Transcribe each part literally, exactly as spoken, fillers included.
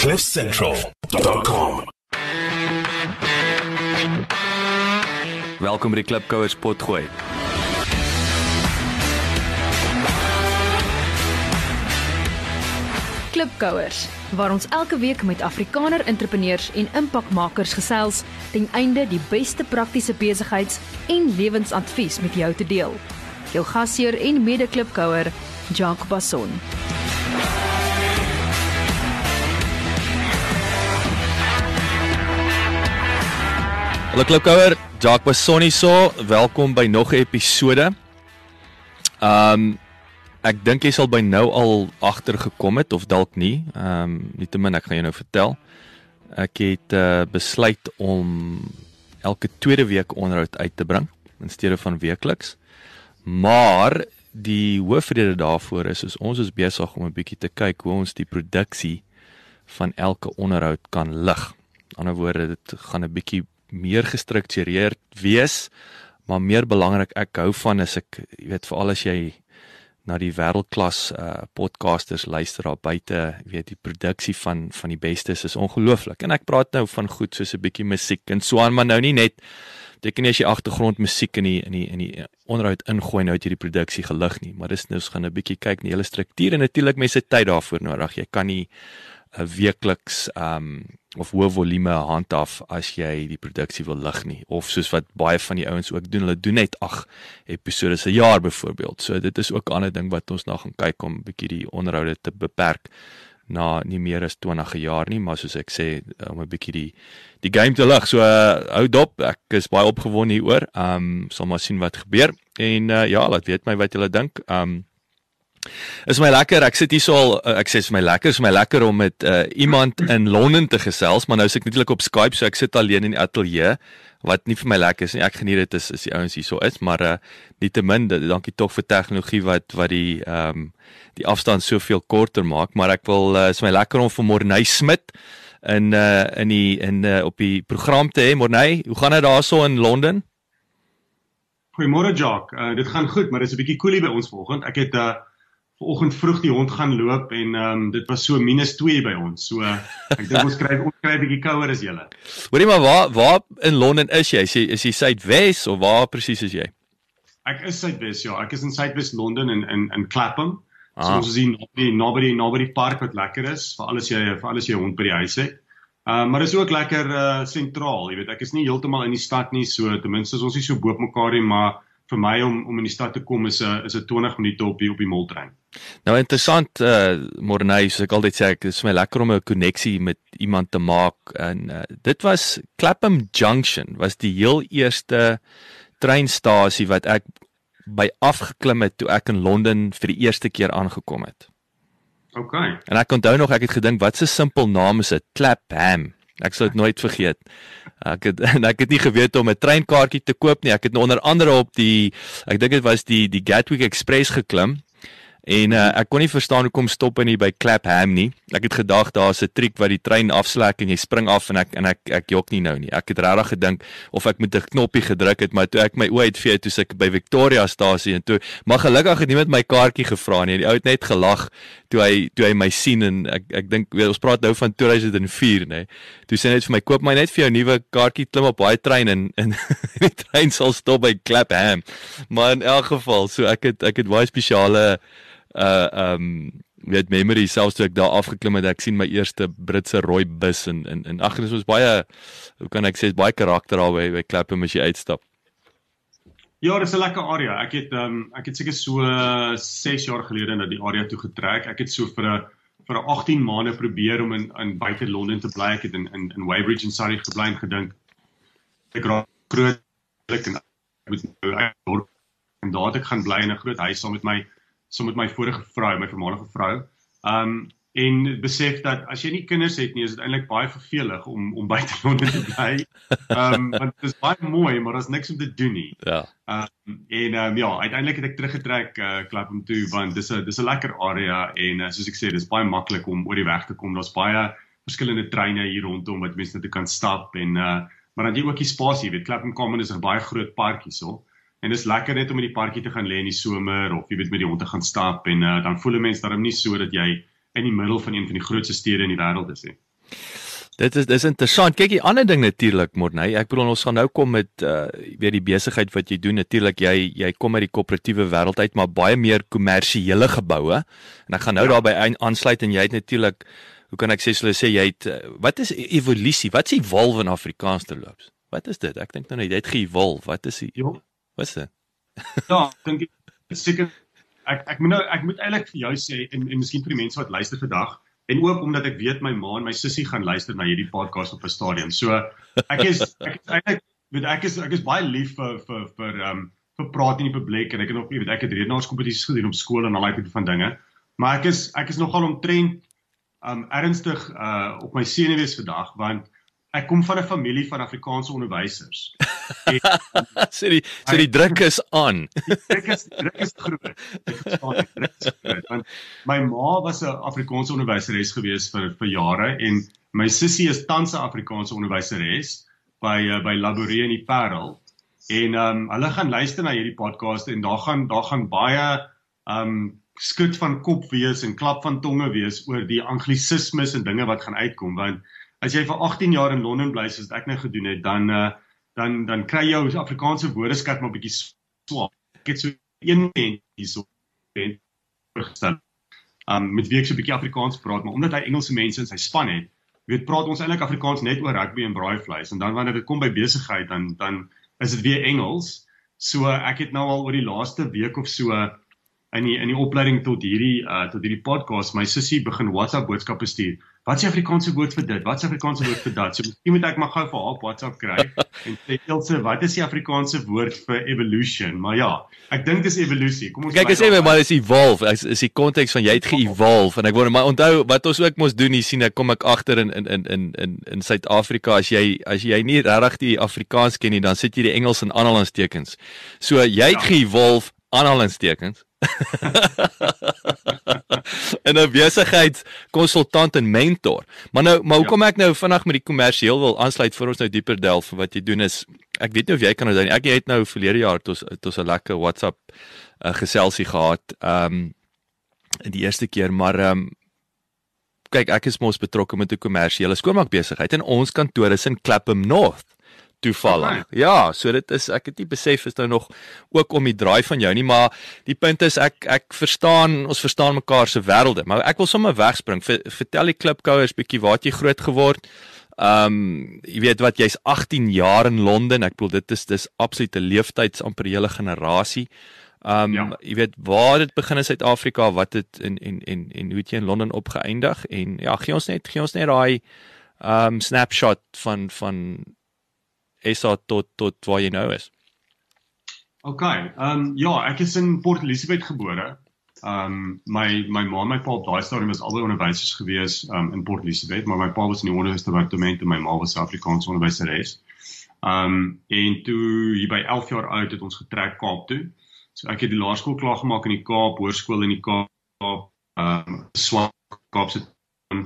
cliff central dot com. Welkom by die Klipkouers potgooi. Klipkouers, waar ons elke week met Afrikaner entrepreneurs en impakmakers gesels ten einde die beste praktiese besigheids- en lewensadvies met jou te deel. Jou gasheer en mede-klipkouer, Jacques Basson. Hallo Klipkouer, Jacques Basson hier, welkom by nog 'n episode. Um, ek dink jy sal by nou al agtergekom het, of dalk nie, um, nietemin, ek gaan jou nou vertel. Ek het uh, besluit om elke tweede week onderhoud uit te bring, in steede van weekliks. Maar die hoofrede daarvoor is, is ons is besig om 'n bietjie te kyk hoe ons die produksie van elke onderhoud kan lig. Aan die ander woorde, dit gaan 'n bietjie meer gestruktureerd wees, maar meer belangrik, ek hou van as ek, jy weet, veral as jy na die wêreldklas uh, podcasters luister daar buite, jy weet, die produksie van van die bestes is ongelooflik. En ek praat nou van goed soos 'n bietjie musiek en so aan, maar nou nie net beteken nie as jy agtergrond musiek in die in die in die onderhoud ingooi, nou het jy die produksie gelig nie, maar dis nou ons gaan 'n bietjie kyk na die hele struktuur en natuurlik mense tyd daarvoor nodig. Jy kan nie 'n weekliks um, of hoë volume handhaaf as jy die produksie wil lig nie, of soos wat baie van die ouens ook doen, hulle doen net ag episodes 'n jaar byvoorbeeld. So dit is ook 'n ander ding wat ons nou gaan kyk om bietjie die onderhoude te beperk na nie meer as twintig jaar nie, maar soos ek sê, om 'n bietjie die die game te lig. So uh, hou dop, ek is baie opgewonde hieroor. Um sal maar sien wat gebeur en uh, ja, laat weet my wat julle dink. Um Is my lekker, ek sit hier so al, ek sê is my lekker, is my lekker om met uh, iemand in Londen te gesels, maar nou is ek natuurlik op Skype, so ek sit alleen in die ateljee, wat nie vir my lekker is nie, ek geniet dit as, as die ouens hier so is, maar uh, nietemin, dankie tog vir tegnologie wat, wat die, um, die afstand soveel korter maak, maar ek wil, uh, is my lekker om vir Morney Smit in, uh, in die, in, uh, op die program te hê. Morney, hoe gaan dit daar so in Londen? Goeiemôre Jacques, uh, dit gaan goed, maar dit is 'n bietjie koelie by ons vanoggend. Ek het uh, vanoggend vroeg die hond gaan loop en um, dit was so minus twee by ons. So uh, ek dink ons kry ons kry 'n bietjie kouer as julle. Hoorie maar waar waar in Londen is jy? Is jy is jy Suidwes of waar presies is jy? Ek is Suidwes, ja. Ek is in Suidwes Londen in in in Clapham. Ah. So ons is hier naby naby die naby die park wat lekker is vir alles jy vir alles jy hond by die huis het. Uh, maar is ook lekker uh, sentraal, jy weet. Ek is nie heeltemal in die stad nie, so ten minste is ons nie so bo mekaar nie, maar vir my om om in die stad te kom is 'n is 'n twintig minute op die op die moltrein. Nou interessant, uh, Morney, soos ek altyd sê, ek is my lekker om 'n koneksie met iemand te maak en uh, dit was Clapham Junction, was die heel eerste treinstasie wat ek by afgeklim het toe ek in Londen vir die eerste keer aangekom het. Okay. En ek onthou nog, ek het gedink, wat 'n simpel naam is dit, Clapham. Ek sal dit nooit vergeet. Ek het en ek het nie geweet om 'n treinkaartjie te koop nie. Ek het onder andere op die, ek dink dit was die die Gatwick Express geklim. En uh, ek kon nie verstaan hoekom stop hy nie by Clapham nie. Ek het gedag daar's 'n triek wat die trein afslek en jy spring af en ek en ek ek jok nie nou nie. Ek het regtig gedink of ek met 'n knoppie gedruk het, maar toe ek my oë uitvee toe ek by Victoria stasie en toe, maar gelukkig het niemand my kaartjie gevra nie. Die ou het net gelag toe hy toe hy my sien en ek ek dink ons praat nou van twee duisend vier, nê. Toe sê hy net vir my, koop my net vir jou nuwe kaartjie, klim op daai trein en en die trein sal stop by Clapham. Maar in elk geval, so ek het ek het baie spesiale uh um weet memory selfs toe ek daar afgeklim het, ek sien my eerste Britse rooi bus en en, en ag, dit was baie, hoe kan ek sê, baie karakter daar by, by Clapham as jy uitstap. Ja, dit is 'n lekker area. Ek het um, ek het seker so ses jaar gelede na die area toe getrek. Ek het so vir 'n vir 'n agttien maande probeer om in in buite Londen te bly. Ek het in in, in Weybridge en Surrey gebly en gedink ek raak groot en ek moet nou en daar het ek gaan bly in 'n groot huis saam met my saam met my vorige vrou, my voormalige vrou. Um en besef dat as jy nie kinders het nie, is dit eintlik baie vervelig om om buite Londen te bly. Um want dit is baie mooi, maar daar's niks om te doen nie. Ja. Um en um, ja, uiteindelik het ek teruggetrek uh, Clapham toe, want dis 'n dis 'n lekker area en uh, soos ek sê, dis baie maklik om oor die weg te kom. Daar's baie verskillende treine hier rondom wat mense net kan stap en uh, maar dan jy ook die spasie, weet, Clapham Common is 'n baie groot park hierso. En dis lekker net om in die parkie te gaan lê in die somer of jy weet met die hond te gaan stap en uh, dan voel 'n mens daarom nie so dat jy in die middel van een van die grootste stede in die wêreld is nie. Dit is dis interessant. Kyk, die ander ding natuurlik, Morney. Ek bedoel ons gaan nou kom met uh weer die besigheid wat jy doen. Natuurlik jy jy kom uit die koöperatiewe wêreld uit, maar baie meer kommersiële geboue. En ek gaan nou ja. daarbey aansluit en jy het natuurlik, hoe kan ek sê, hulle sê jy het uh, wat is evolusie? Wat is evolve in Afrikaans terloops? Wat is dit? Ek dink nou net jy het ge-evolve. Wat is die Ja. Wat is dit? Ja, ek dink seker ek ek moet nou ek moet eintlik vir jou sê en en miskien vir die mense wat luister vandag en ook omdat ek weet my ma en my sussie gaan luister na hierdie podcast op 'n stadium. So ek is ek is eintlik weet ek is ek is baie lief vir vir vir ehm um, vir praat in die publiek en ek het nog weet ek het redenaarskompetisies gedoen op skool en al daai tipe van dinge. Maar ek is ek is nogal omtrent um ernstig uh op my senuwees vandag want ek kom van 'n familie van Afrikaanse onderwysers. Sê die sê die druk is aan. Die druk is druk is groot. Ek verstaan die druk is groot want my ma was 'n Afrikaanse onderwyseres gewees vir vir jare en my sussie is tans 'n Afrikaanse onderwyseres by uh, by Laborie in die Parel. En um hulle gaan luister na hierdie podcast en daar gaan daar gaan baie um skud van kop wees en klap van tonge wees oor die anglisismes en dinge wat gaan uitkom want as jy vir agttien jaar in Londen bly soos ek nou gedoen het dan uh, dan dan kry jou Afrikaanse woordeskat maar 'n bietjie swak. Ek het so een mens hierso gestel. Um met wie ek so 'n bietjie Afrikaans praat, maar omdat hy Engelse mense in sy span het, weet praat ons eintlik Afrikaans net oor rugby en braaivleis en dan wanneer dit kom by besigheid dan dan is dit weer Engels. So ek het nou al oor die laaste week of so in die in die opleiding tot hierdie uh, tot hierdie podcast my sussie begin WhatsApp boodskappe stuur. Wat is die Afrikaanse woord vir dit? Wat is die Afrikaanse woord vir dat? So miskien moet ek maar gou vir haar op WhatsApp kry en sê Elsje, wat is die Afrikaanse woord vir evolution? Maar ja, ek dink dis evolusie. Kom ons kyk ek sê my maar is evolve. Is, is die konteks van jy het ge-evolve en ek wou maar onthou wat ons ook mos doen hier sien ek kom ek agter in in in in in in Suid-Afrika as jy as jy nie regtig die Afrikaans ken nie, dan sit jy die Engels in aanhalingstekens. So jy het ja. ge-evolve aanhalingstekens. en 'n besigheidskonsultant en mentor. Maar nou, maar hoekom ja. ek nou vinnig met die kommersieel wil aansluit voor ons nou dieper delf vir wat jy doen is, ek weet nie of jy kan onthou nie. Ek het nou verlede jaar het ons het ons 'n lekker WhatsApp uh, geselsie gehad. Ehm um, die eerste keer, maar ehm um, kyk, ek is mos betrokke met 'n kommersiële skoonmaakbesigheid en ons kantoor is in Clapham North. Toevallig. Okay. Ja, so dit is ek het nie besef is nou nog ook om die draai van jou nie, maar die punt is ek ek verstaan, ons verstaan mekaar se wêrelde, maar ek wil sommer wegspring. Ver, vertel die klipkouers bietjie waar het jy groot geword? Ehm um, jy weet wat, jy's agttien jaar in Londen. Ek bedoel dit is dis absolute leeftyd amper hele generasie. Ehm um, ja. Jy weet waar dit begin in Suid-Afrika, wat het en en en en hoe het jy in Londen opgeëindig en ja, gee ons net gee ons net daai ehm um, snapshot van van S A tot tot waar jy nou is. Okay, um, ja, ek is in Port Elizabeth gebore. Um, my my ma en my pa op daai stadium was albei onderwysers gewees um, in Port Elizabeth, maar my pa was in die onderwysdepartement en my ma was 'n Afrikaanse onderwyseres. Um, en toe hier by elf jaar oud het ons getrek Kaap toe. So ek het die laerskool klaar gemaak in die Kaap, hoërskool in die Kaap, um, swat Kaapse en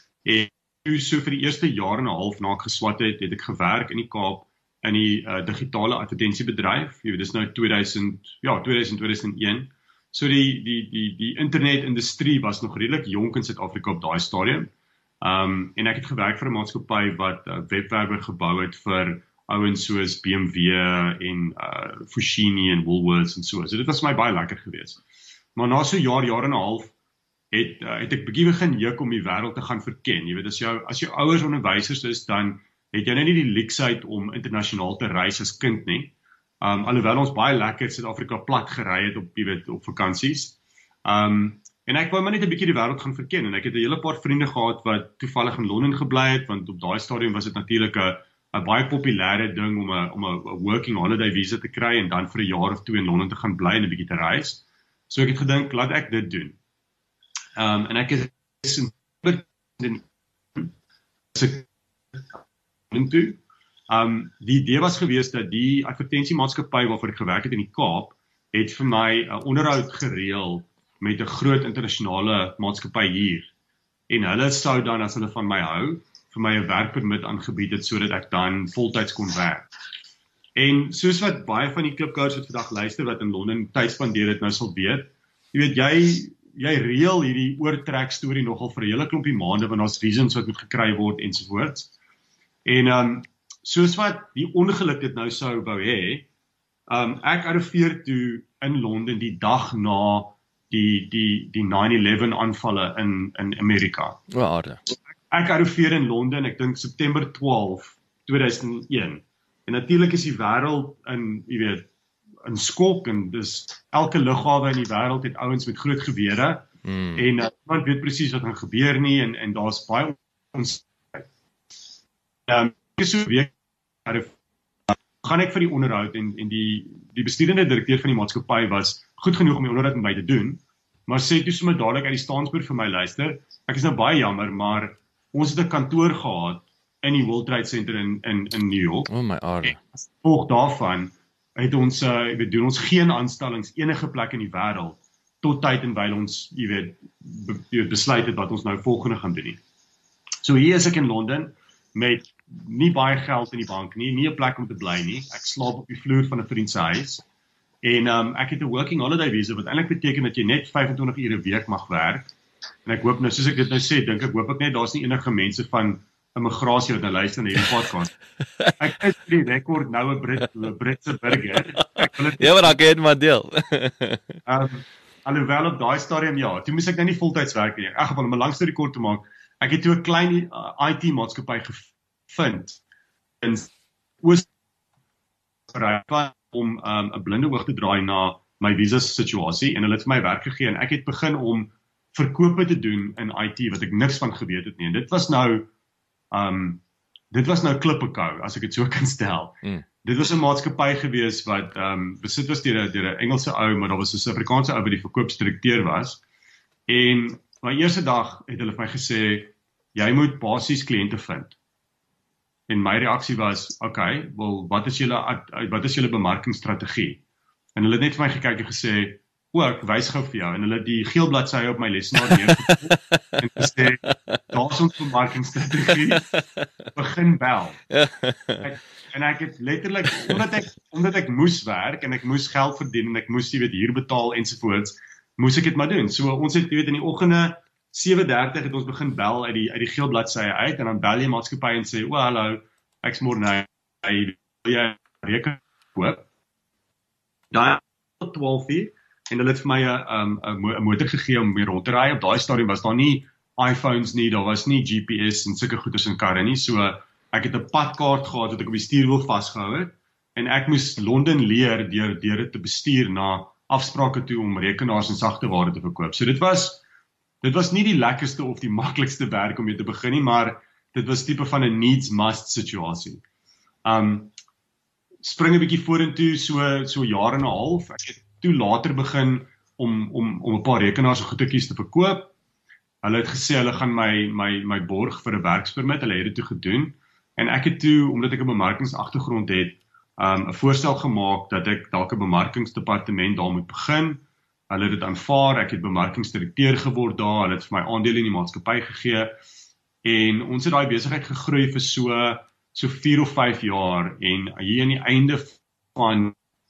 so vir die eerste jaar en 'n half na ek geswat het, het ek gewerk in die Kaap in die uh, digitale advertensiebedryf. Jy weet, dis nou tweeduisend, ja, tweeduisend, tweeduisend een. So die die die die internetindustrie was nog redelik jonk in Suid-Afrika op daai stadium. Um en ek het gewerk vir 'n maatskappy wat uh, webwerwe gebou het vir ouens soos B M W en uh Foschini en Woolworths en so. So dit was vir my baie lekker geweest. Maar na so 'n jaar, jaar en 'n half het uh, het ek bietjie begin juk om die wêreld te gaan verken. Jy weet, as jou as jou ouers onderwysers is, dan het jy nou nie die luksheid om internasionaal te reis as kind nie. Um alhoewel ons baie lekker Suid-Afrika plat gery het op jy weet op vakansies. Um en ek wou maar net 'n bietjie die wêreld gaan verken en ek het 'n hele paar vriende gehad wat toevallig in Londen gebly het, want op daai stadium was dit natuurlik 'n 'n baie populêre ding om 'n om 'n working holiday visa te kry en dan vir 'n jaar of twee in Londen te gaan bly en 'n bietjie te reis. So ek het gedink, laat ek dit doen. Um en ek is in toe. Um die idee was geweest dat die advertensiemaatskappy waarvoor ek gewerk het in die Kaap het vir my 'n uh, onderhoud gereël met 'n groot internasionale maatskappy hier. En hulle sou dan as hulle van my hou vir my 'n werkpermit aangebied het sodat ek dan voltyds kon werk. En soos wat baie van die klipkouers wat vandag luister wat in Londen tyd spandeer het nou sal weet, jy weet jy jy reël hierdie oortrek storie nogal vir 'n hele klompie maande, want daar's reasons wat moet gekry word ensovoorts. En um, soos wat die ongeluk dit nou sou wou hê, um, ek arriveer toe in Londen die dag na die die die nine eleven aanvalle in in Amerika. O, aarde. Ek arriveer in Londen, ek dink September twaalfde tweeduisend een. En natuurlik is die wêreld in, jy weet, in skok, en dis elke lughawe in die wêreld het ouens met groot gewere, Mm. en uh, niemand weet presies wat gaan gebeur nie, en en daar's baie onsekerheid. Ehm um, so 'n week gaan ek vir die onderhoud, en en die die bestuurende direkteur van die maatskappy was goed genoeg om die onderhoud met my te doen, maar sê toe sommer dadelik uit die staanspoor vir my, luister, ek is nou baie jammer, maar ons het 'n kantoor gehad in die World Trade Center in in in New York. O my aarde. As gevolg daarvan het ons uh, jy weet, doen ons geen aanstellings enige plek in die wêreld tot tyd en wyl ons, jy weet, be, jy weet, besluit het wat ons nou volgende gaan doen nie. So hier is ek in Londen met nie baie geld in die bank nie, nie 'n plek om te bly nie. Ek slaap op die vloer van 'n vriend se huis. En um, ek het 'n working holiday visa, wat eintlik beteken dat jy net vyf-en-twintig ure 'n week mag werk. En ek hoop nou, soos ek dit nou sê, dink ek hoop ek net daar's nie enige mense van immigrasie wat nou luister na hierdie podcast. Ek is vir die rekord nou 'n Brit, 'n Britse burger. Ek wil dit Ja, maar dan kan jy dit maar deel. um, alhoewel op daai stadium ja, toe moes ek nou nie voltyds werk nie. In elk geval om 'n lang storie kort te maak, ek het toe 'n klein uh, I T maatskappy gevind in Oostenryk om 'n um, blinde oog te draai na my visa situasie, en hulle het vir my werk gegee, en ek het begin om verkope te doen in I T wat ek niks van geweet het nie. En dit was nou um dit was nou klippekou, as ek dit so kan stel. Mm. Dit was 'n maatskappy gewees wat um besit was deur 'n deur 'n Engelse ou, maar daar was 'n Suid-Afrikaanse ou wat die verkoopsdirekteur was. En my eerste dag het hulle vir my gesê, jy moet basies kliënte vind. En my reaksie was, okay, wel, wat is julle wat is julle bemarkingsstrategie? En hulle het net vir my gekyk en gesê, o, ek wys gou vir jou, en hulle het die geel bladsye op my lesenaar neergesit en gesê, daar's ons bemarkingsstrategie, begin bel. Ek, en ek het letterlik, omdat ek omdat ek moes werk en ek moes geld verdien en ek moes, jy weet, huur betaal ensovoorts, moes ek dit maar doen. So ons het, jy weet, in die oggende sewe dertig het ons begin bel uit die uit die geel bladsye uit, en dan bel jy maatskappy en sê, o, hallo, ek's Morne, wil jy rekening koop? Daai tot twaalf uur, en hulle het vir my 'n um, 'n motor gegee om mee rond te ry. Op daai stadium was daar nie iPhones nie, daar was nie G P S en sulke goeders in karre nie, so ek het 'n padkaart gehad wat ek op die stuurwiel vasgehou het, en ek moes Londen leer deur deur dit te bestuur na afsprake toe om rekenaars en sagte ware te verkoop. So dit was dit was nie die lekkerste of die maklikste werk om mee te begin nie, maar dit was tipe van 'n needs must situasie. Um spring 'n bietjie vorentoe, so so 'n jaar en 'n half. Ek het toe later begin om om om 'n paar rekenaars en goedetjies te verkoop. Hulle het gesê hulle gaan my my my borg vir 'n werkspermit. Hulle het dit toe gedoen. En ek het toe, omdat ek 'n bemarkingsagtergrond het, um 'n voorstel gemaak dat ek dalk 'n bemarkingsdepartement daar moet begin. Hulle het dit aanvaar. Ek het bemarkingsdirekteur geword daar. Hulle het vir my aandele in die maatskappy gegee. En ons het daai besigheid gegroei vir so so vier of vyf jaar, en hier aan die einde van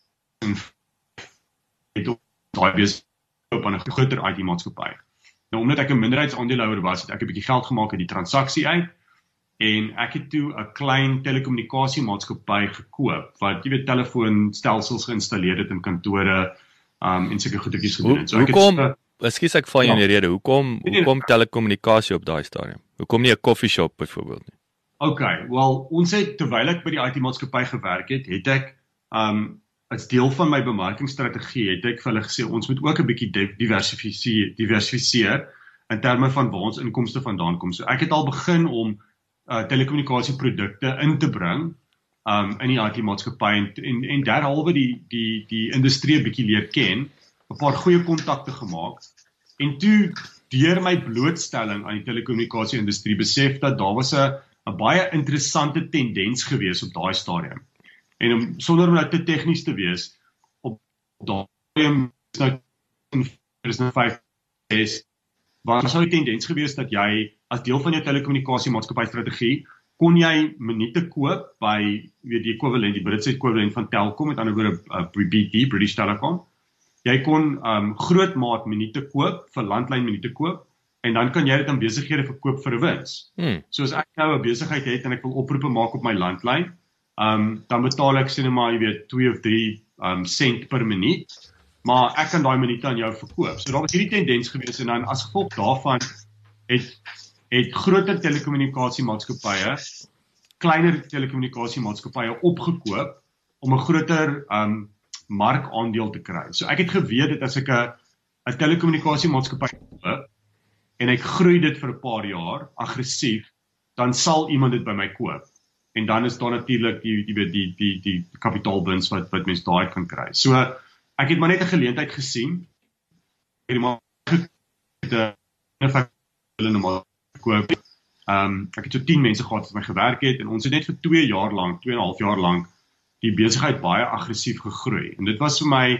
het ons daai besigheid op 'n groter I T maatskappy. Nou omdat ek 'n minderheidsaandeelhouer was, het ek 'n bietjie geld gemaak uit die transaksie uit, en ek het toe 'n klein telekommunikasiemaatskappy gekoop wat, jy weet, telefoonstelsels geïnstalleer het in kantore, um en sulke goedetjies gedoen het. So ek hoekom, het, ekskuus ek val jou in die rede, hoekom Nee, nee, hoekom telekommunikasie op daai stadium? Hoekom nie 'n koffieshop byvoorbeeld nie? Okay, wel, ons het, terwyl ek by die I T maatskappy gewerk het, het ek, um, as deel van my bemarkingsstrategie, het ek vir hulle gesê, ons moet ook 'n bietjie diversifiseer, diversifiseer in terme van waar ons inkomste vandaan kom. So ek het al begin om uh, telekommunikasieprodukte in te bring, um, in die I T maatskappy, en, en, en derhalwe die, die, die industrie 'n bietjie leer ken, 'n paar goeie kontakte gemaak, en toe, deur my blootstelling aan die telekommunikasie-industrie, besef dat daar was 'n 'n baie interessante tendens gewees op daai stadium. En om, sonder om nou te tegnies te wees, op daai stadium is nou in tweeduisend vyf was nou 'n tendens gewees dat jy as deel van jou telekommunikasiemaatskappy strategie kon jy minute koop by, weet die ekwivalent, die Britse ekwivalent van Telkom, met ander woorde uh, B T, British Telecom. jy kon um, grootmaat minute koop, vir landlyn minute koop, en dan kan jy dit aan besighede verkoop vir 'n wins. Hmm. So as ek nou 'n besigheid het en ek wil oproepe maak op my landlyn, um, dan betaal ek sê net maar, jy weet, twee of drie um, sent per minuut, maar ek kan daai minute aan jou verkoop. So daar was hierdie tendens gewees en dan as gevolg daarvan het het groter telekommunikasiemaatskappye kleiner telekommunikasiemaatskappye opgekoop om 'n groter um, markaandeel te kry. So ek het geweet dat as ek 'n 'n telekommunikasiemaatskappy koop en ek groei dit vir 'n paar jaar aggressief, dan sal iemand dit by my koop. En dan is daar natuurlik die die die die die, die kapitaalwins wat wat mense daai kan kry. So ek het maar net 'n geleentheid gesien. Ek het maar koop. Um, ek het so tien mense gehad wat my gewerk het en ons het net vir twee jaar lank, twee en 'n half jaar lank die besigheid baie aggressief gegroei. En dit was vir my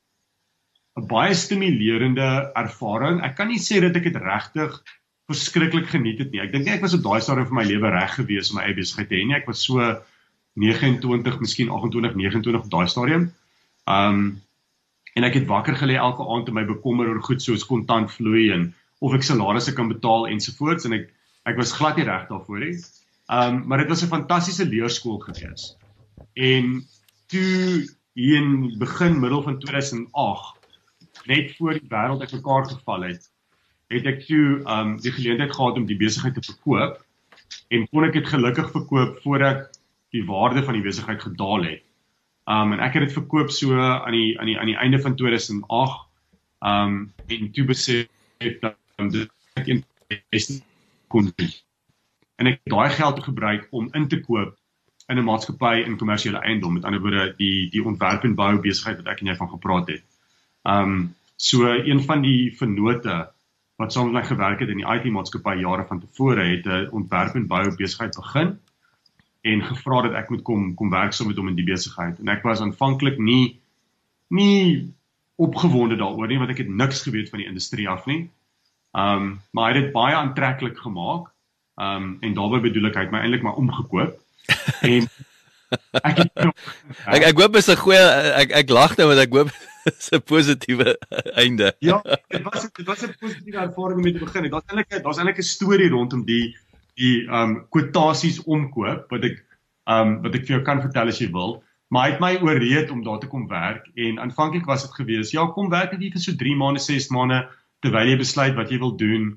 'n baie stimulerende ervaring. Ek kan nie sê dat ek dit regtig verskriklik geniet het nie. Ek dink nie ek was op daai stadium vir my lewe reg gewees om my eie besigheid te hê nie. Ek was so negenentwintig, miskien agt en twintig, negenentwintig op daai stadium. Um, en ek het wakker gelê elke aand en my bekommer oor goed soos kontant vloei en of ek salarisse kan betaal ensovoorts en ek ek was glad nie reg daarvoor nie. Um, maar dit was 'n fantastiese leerskool gewees. En toe hier in begin middel van tweeduisend agt, net voor die wêreld uitmekaar geval het, het ek toe um, die geleentheid gehad om die besigheid te verkoop en kon ek dit gelukkig verkoop voordat die waarde van die besigheid gedaal het. Um, en ek het dit verkoop so aan die aan die aan die einde van tweeduisend agt um, en toe besef dat um, dit een beste kon doen. En ek het daai geld gebruik om in te koop in 'n maatskappy in kommersiële eiendom, met ander woorde die die ontwerp en bou besigheid wat ek en jy van gepraat het. Um, so een van die vennote wat saam met my gewerk het in die I T-maatskappy jare van tevore het 'n ontwerp en bou besigheid begin en gevra dat ek moet kom kom werk saam met hom in die besigheid. En ek was aanvanklik nie nie opgewonde daaroor nie, want ek het niks geweet van die industrie af nie. Um, maar hy het dit baie aantreklik gemaak. Um, en daarbey bedoel ek hy het my eintlik maar omgekoop. En ek het nog, ek ek hoop is 'n goeie ek ek lag nou want ek hoop is 'n positiewe einde. Ja, dit was dit was 'n positiewe ervaring om mee te begin. Daar's eintlik daar's eintlik 'n storie rondom die die um kwotasies omkoop wat ek um wat ek vir jou kan vertel as jy wil. Maar hy het my ooreed om daar te kom werk en aanvanklik was dit gewees, ja, kom werk net hier vir so drie maande, ses maande terwyl jy besluit wat jy wil doen.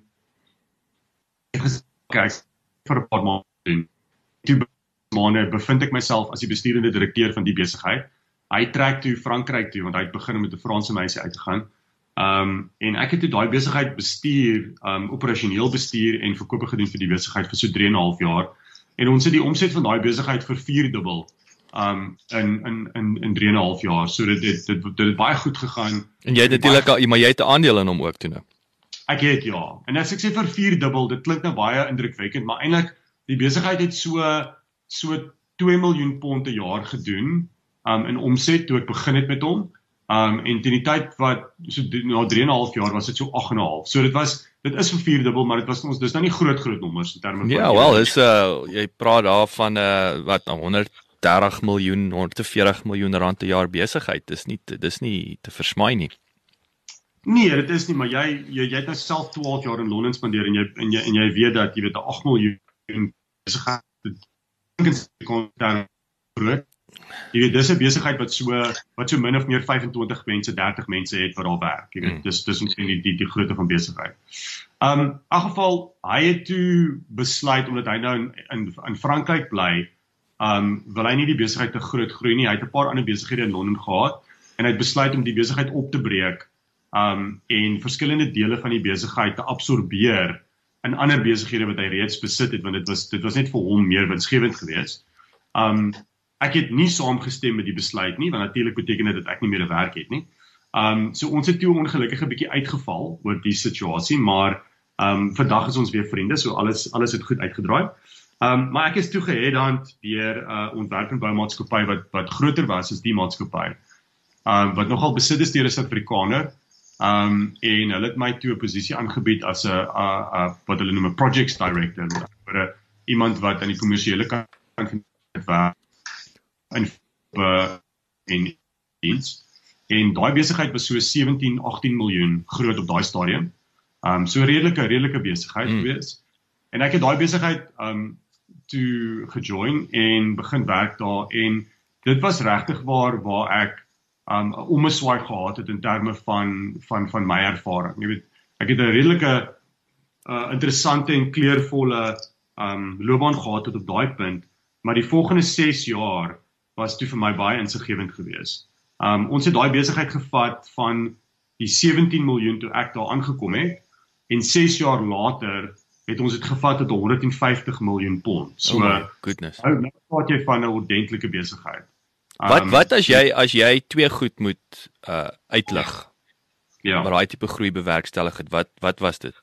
Ek het kyk vir 'n paar maande doen. Toe maande bevind ek myself as die besturende direkteur van die besigheid. Hy trek toe Frankryk toe want hy het begin om met 'n Franse meisie uit te gaan. Um, en ek het toe daai besigheid bestuur, um, operasioneel bestuur en verkope gedoen vir die besigheid vir so drie en 'n half jaar. En ons het die omset van daai besigheid vervierdubbel um, in in in in drie en 'n half jaar. So dit dit dit, dit het baie goed gegaan. En jy het natuurlik al, maar jy het 'n aandeel in hom ook toe nou. Ek het ja. En as ek sê vervierdubbel, dit klink nou baie indrukwekkend, maar eintlik die besigheid het so so twee miljoen pond per jaar gedoen um, in omset toe ek begin het met hom. Um, en teen die tyd wat so na drie en 'n half jaar was dit so agt en 'n half. So dit was dit is vervierdubbel, maar dit was ons dis nou nie groot groot nommers in terme van ja, wel, is uh jy praat daar van uh wat nou honderddertig miljoen, honderdveertig miljoen rand per jaar besigheid. Dis nie dis nie te versmaai nie. Nee, dit is nie, maar jy jy, jy het nou self twaalf jaar in Londen spandeer en jy en jy en jy weet dat jy weet 'n agt miljoen besigheid kon daar groot. Jy weet, dis 'n besigheid wat so wat so min of meer vyfentwintig mense, dertig mense het wat daar werk. Jy weet, mm. dis dis omtrent die die, die grootte van besigheid. Um in elk geval, hy het toe besluit omdat hy nou in in, in Frankryk bly, um wil hy nie die besigheid te groot groei nie. Hy het 'n paar ander besighede in Londen gehad en hy het besluit om die besigheid op te breek um en verskillende dele van die besigheid te absorbeer in ander besighede wat hy reeds besit het, want dit was dit was net vir hom meer winsgewend geweest. Um Ek het nie saamgestem met die besluit nie, want natuurlik beteken dit dat ek nie meer 'n werk het nie. Um, so ons het toe ongelukkig 'n bietjie uitgeval oor die situasie, maar um, vandag is ons weer vriende, so alles alles het goed uitgedraai. Um, maar ek is toe geheadhunt deur 'n uh, ontwerp en boumaatskappy wat wat groter was as die maatskappy. Um, wat nogal besit is deur 'n Suid-Afrikaner. Um, en hulle het my toe 'n posisie aangebied as 'n uh, uh, wat hulle noem 'n projects director, vir 'n iemand wat aan die kommersiële kant van werk en uh, en diens. En daai besigheid was so sewentien, agtien miljoen groot op daai stadium. Um so 'n redelike redelike besigheid mm. gewees. En ek het daai besigheid um toe gejoin en begin werk daar en dit was regtig waar waar ek um 'n omswaai gehad het in terme van van van my ervaring. Jy weet, ek het 'n redelike uh, interessante en kleurvolle um loopbaan gehad tot op daai punt, maar die volgende ses jaar was toe vir my baie insiggewend geweest. Um ons het daai besigheid gevat van die sewentien miljoen toe ek daar aangekom het en ses jaar later het ons dit gevat tot honderd en vyftig miljoen pond. So, oh my goodness. Nou praat jy van 'n ordentlike besigheid. Um, Wat wat as jy as jy twee goed moet uh uitlig? Ja. Maar daai tipe groei bewerkstellig het. Wat wat was dit?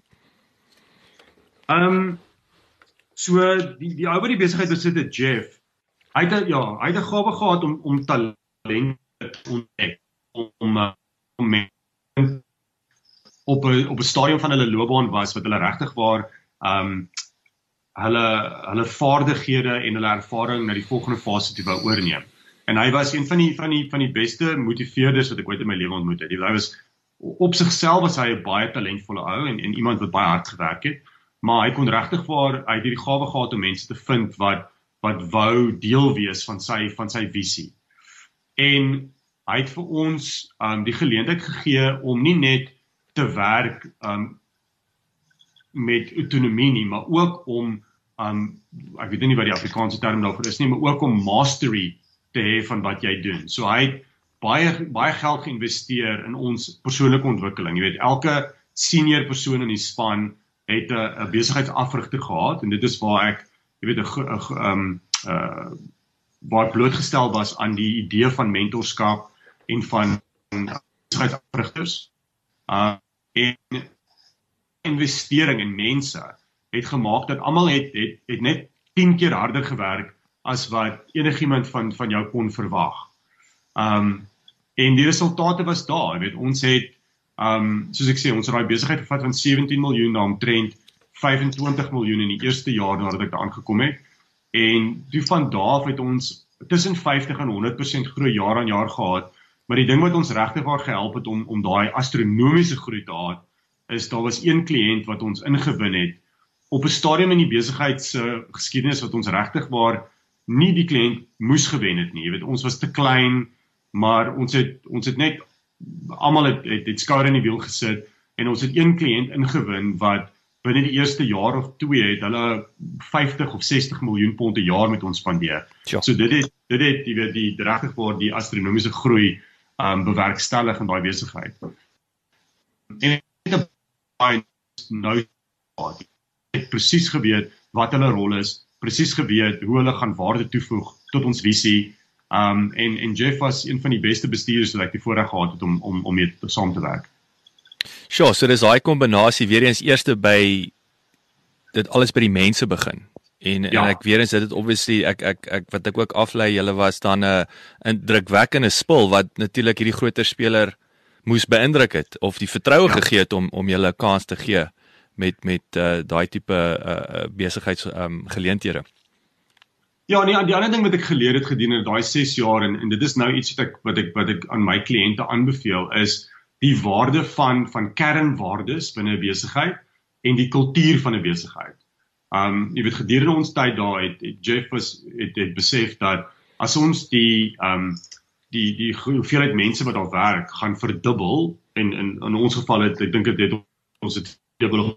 Ehm um, so die die ou wat die besigheid besit het, Jeff. Hy het ja, hy het 'n gawe gehad om om talent te ontdek om uh, om mense op 'n op 'n stadium van hulle loopbaan was wat hulle regtig waar ehm um, hulle hulle vaardighede en hulle ervaring na die volgende fase toe wou oorneem. En hy was een van die van die van die beste motiveerders wat ek ooit in my lewe ontmoet het. Hy was op sigself was hy 'n baie talentvolle ou en en iemand wat baie hard gewerk het, maar hy kon regtig waar hy het die gawe gehad om mense te vind wat wat wou deel wees van sy van sy visie. En hy het vir ons um die geleentheid gegee om nie net te werk um met autonomie nie, maar ook om um ek weet nie wat die Afrikaanse term daarvoor is nie, maar ook om mastery te hê van wat jy doen. So hy het baie baie geld geïnvesteer in ons persoonlike ontwikkeling. Jy weet, elke senior persoon in die span het 'n besigheidsafrigter gehad en dit is waar ek, jy weet, 'n um uh waar ek blootgestel was aan die idee van mentorskap en van besigheidsafrigters. Uh en investering in mense het gemaak dat almal het, het het net tien keer harder gewerk as wat enigiemand van van jou kon verwag. Um en die resultate was daar, jy weet, ons het um soos ek sê, ons het daai besigheid gevat van sewentien miljoen na omtrent vyf en twintig miljoen in die eerste jaar nadat ek daar aangekom het. En toe van daar af het ons tussen vyftig en honderd persent groei jaar aan jaar gehad. Maar die ding wat ons regtig waar gehelp het om om daai astronomiese groei te hê, is daar was een kliënt wat ons ingewin het op 'n stadium in die besigheids uh, geskiedenis wat ons regtig waar nie die kliënt moes gewen het nie. Jy weet, ons was te klein, maar ons het ons het net almal het het, het skouer in die wiel gesit en ons het een kliënt ingewin wat binne die eerste jaar of twee het hulle vyftig of sestig miljoen pond per jaar met ons spandeer. Ja. So dit het dit het jy weet die regtig waar die astronomiese groei um bewerkstellig in daai besigheid. En het baie nou het presies geweet wat hulle rol is, presies geweet hoe hulle gaan waarde toevoeg tot ons visie. Um en en Jeff was een van die beste bestuurders wat ek die voorreg gehad het om om om mee saam te werk. Sure, so dis daai kombinasie weer eens eerste by dit alles by die mense begin. En ja. en ek weer eens dit het obviously ek ek ek wat ek ook aflei, julle was dan 'n indrukwekkende spul wat natuurlik hierdie groter speler moes beïndruk het of die vertroue ja. gegee het om om julle 'n kans te gee met met uh, daai tipe uh, besigheids um, geleenthede. Ja, nee, die ander ding wat ek geleer het gedurende daai ses jaar en en dit is nou iets wat ek wat ek wat ek aan my kliënte aanbeveel is die waarde van van kernwaardes binne 'n besigheid en die kultuur van 'n besigheid. Um jy weet gedurende ons tyd daar het, het Jeff was het, het besef dat as ons die um die die hoeveelheid mense wat daar werk gaan verdubbel en in in ons geval het ek dink dit het ons het dubbel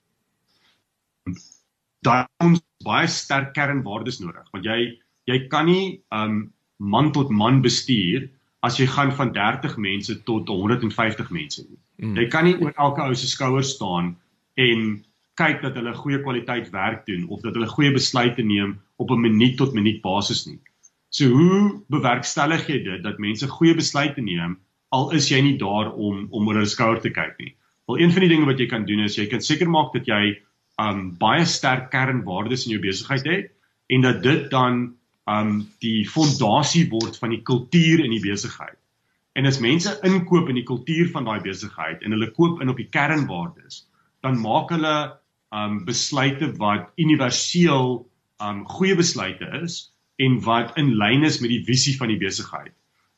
daar ons baie sterk kernwaardes nodig want jy jy kan nie um man tot man bestuur as jy gaan van dertig mense tot honderd en vyftig mense nie. Mm. Jy kan nie oor elke ou se skouers staan en kyk dat hulle goeie kwaliteit werk doen of dat hulle goeie besluite neem op 'n minuut tot minuut basis nie. So hoe bewerkstellig jy dit dat mense goeie besluite neem al is jy nie daar om om oor hulle skouer te kyk nie. Wel een van die dinge wat jy kan doen is jy kan seker maak dat jy um baie sterk kernwaardes in jou besigheid het en dat dit dan um die fondasie word van die kultuur in die besigheid. En as mense inkoop in die kultuur van daai besigheid en hulle koop in op die kernwaardes, dan maak hulle um besluite wat universeel um goeie besluite is en wat in lyn is met die visie van die besigheid.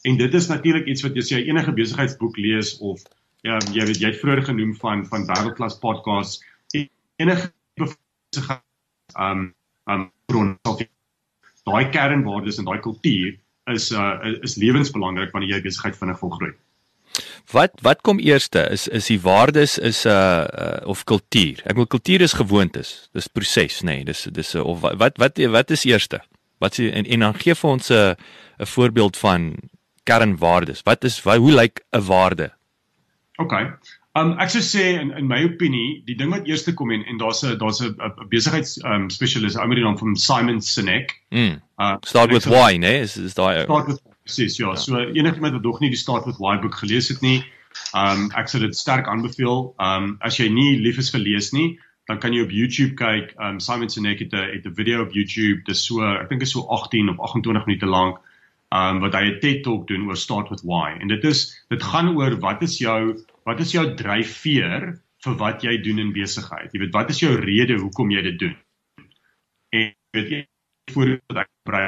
En dit is natuurlik iets wat as jy enige besigheidsboek lees of ja, jy weet jy het vroeër genoem van van wêreldklas podcasts, enige besigheid um um bron daai kernwaardes en daai kultuur is uh, is lewensbelangrik wanneer jy besigheid vinnig wil groei. Wat wat kom eerste? Is is die waardes is 'n uh, uh, of kultuur? Ek wil kultuur is gewoontes. Dis proses, nê. Nee, dis dis uh, of wat wat wat is eerste? Wat is en, en dan gee vir ons 'n 'n voorbeeld van kernwaardes. Wat is wat, hoe lyk 'n waarde? OK. Um ek sou sê in in my opinie, die ding wat eerste kom en en daar's 'n daar's 'n besigheids um spesialis, ou met die naam van Simon Sinek. Mm. Uh, Start with why, né? Is is daai Start with presies, ja. ja. So enigiemand wat nog nie die Start with Why boek gelees het nie, um ek sou dit sterk aanbeveel. Um as jy nie lief is vir lees nie, dan kan jy op YouTube kyk. Um Simon Sinek het 'n het 'n video op YouTube, dis so ek dink is so agttien of agt en twintig minute lank. Um wat hy 'n TED Talk doen oor Start with Why. En dit is dit gaan oor wat is jou wat is jou dryfveer vir wat jy doen in besigheid. Jy weet wat is jou rede hoekom jy dit doen? En weet jy voordat ek brei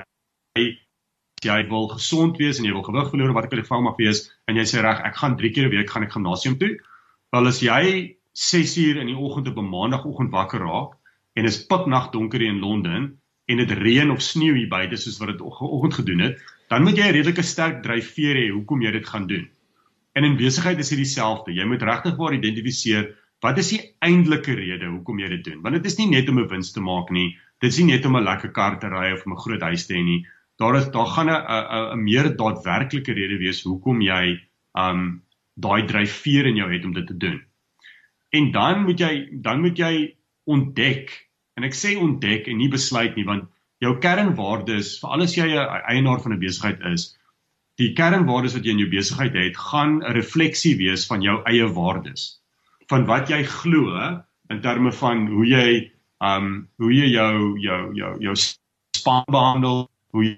jy wil gesond wees en jy wil gewig verloor wat ek in die geval mag wees en jy sê reg ek gaan drie keer 'n week gaan ek gimnasium toe. Wel as jy ses uur in die oggend op 'n maandagooggend wakker raak en is piknag donker in Londen en dit reën of sneeu hier buite soos wat dit oggend gedoen het, dan moet jy 'n redelike sterk dryfveer hê hoekom jy dit gaan doen. En in besigheid is dit dieselfde. Jy moet regtig waar identifiseer wat is die eintlike rede hoekom jy dit doen. Want dit is nie net om 'n wins te maak nie. Dit is nie net om 'n lekker kar te ry of om 'n groot huis te hê nie. Daar is daar gaan 'n 'n 'n meer daadwerklike rede wees hoekom jy um daai dryfveer in jou het om dit te doen. En dan moet jy dan moet jy ontdek. En ek sê ontdek en nie besluit nie, want jou kernwaardes, veral as jy 'n eienaar van 'n besigheid is, die kernwaardes wat jy in jou besigheid het, gaan 'n refleksie wees van jou eie waardes. Van wat jy glo in terme van hoe jy um hoe jy jou jou jou jou span behandel, hoe jy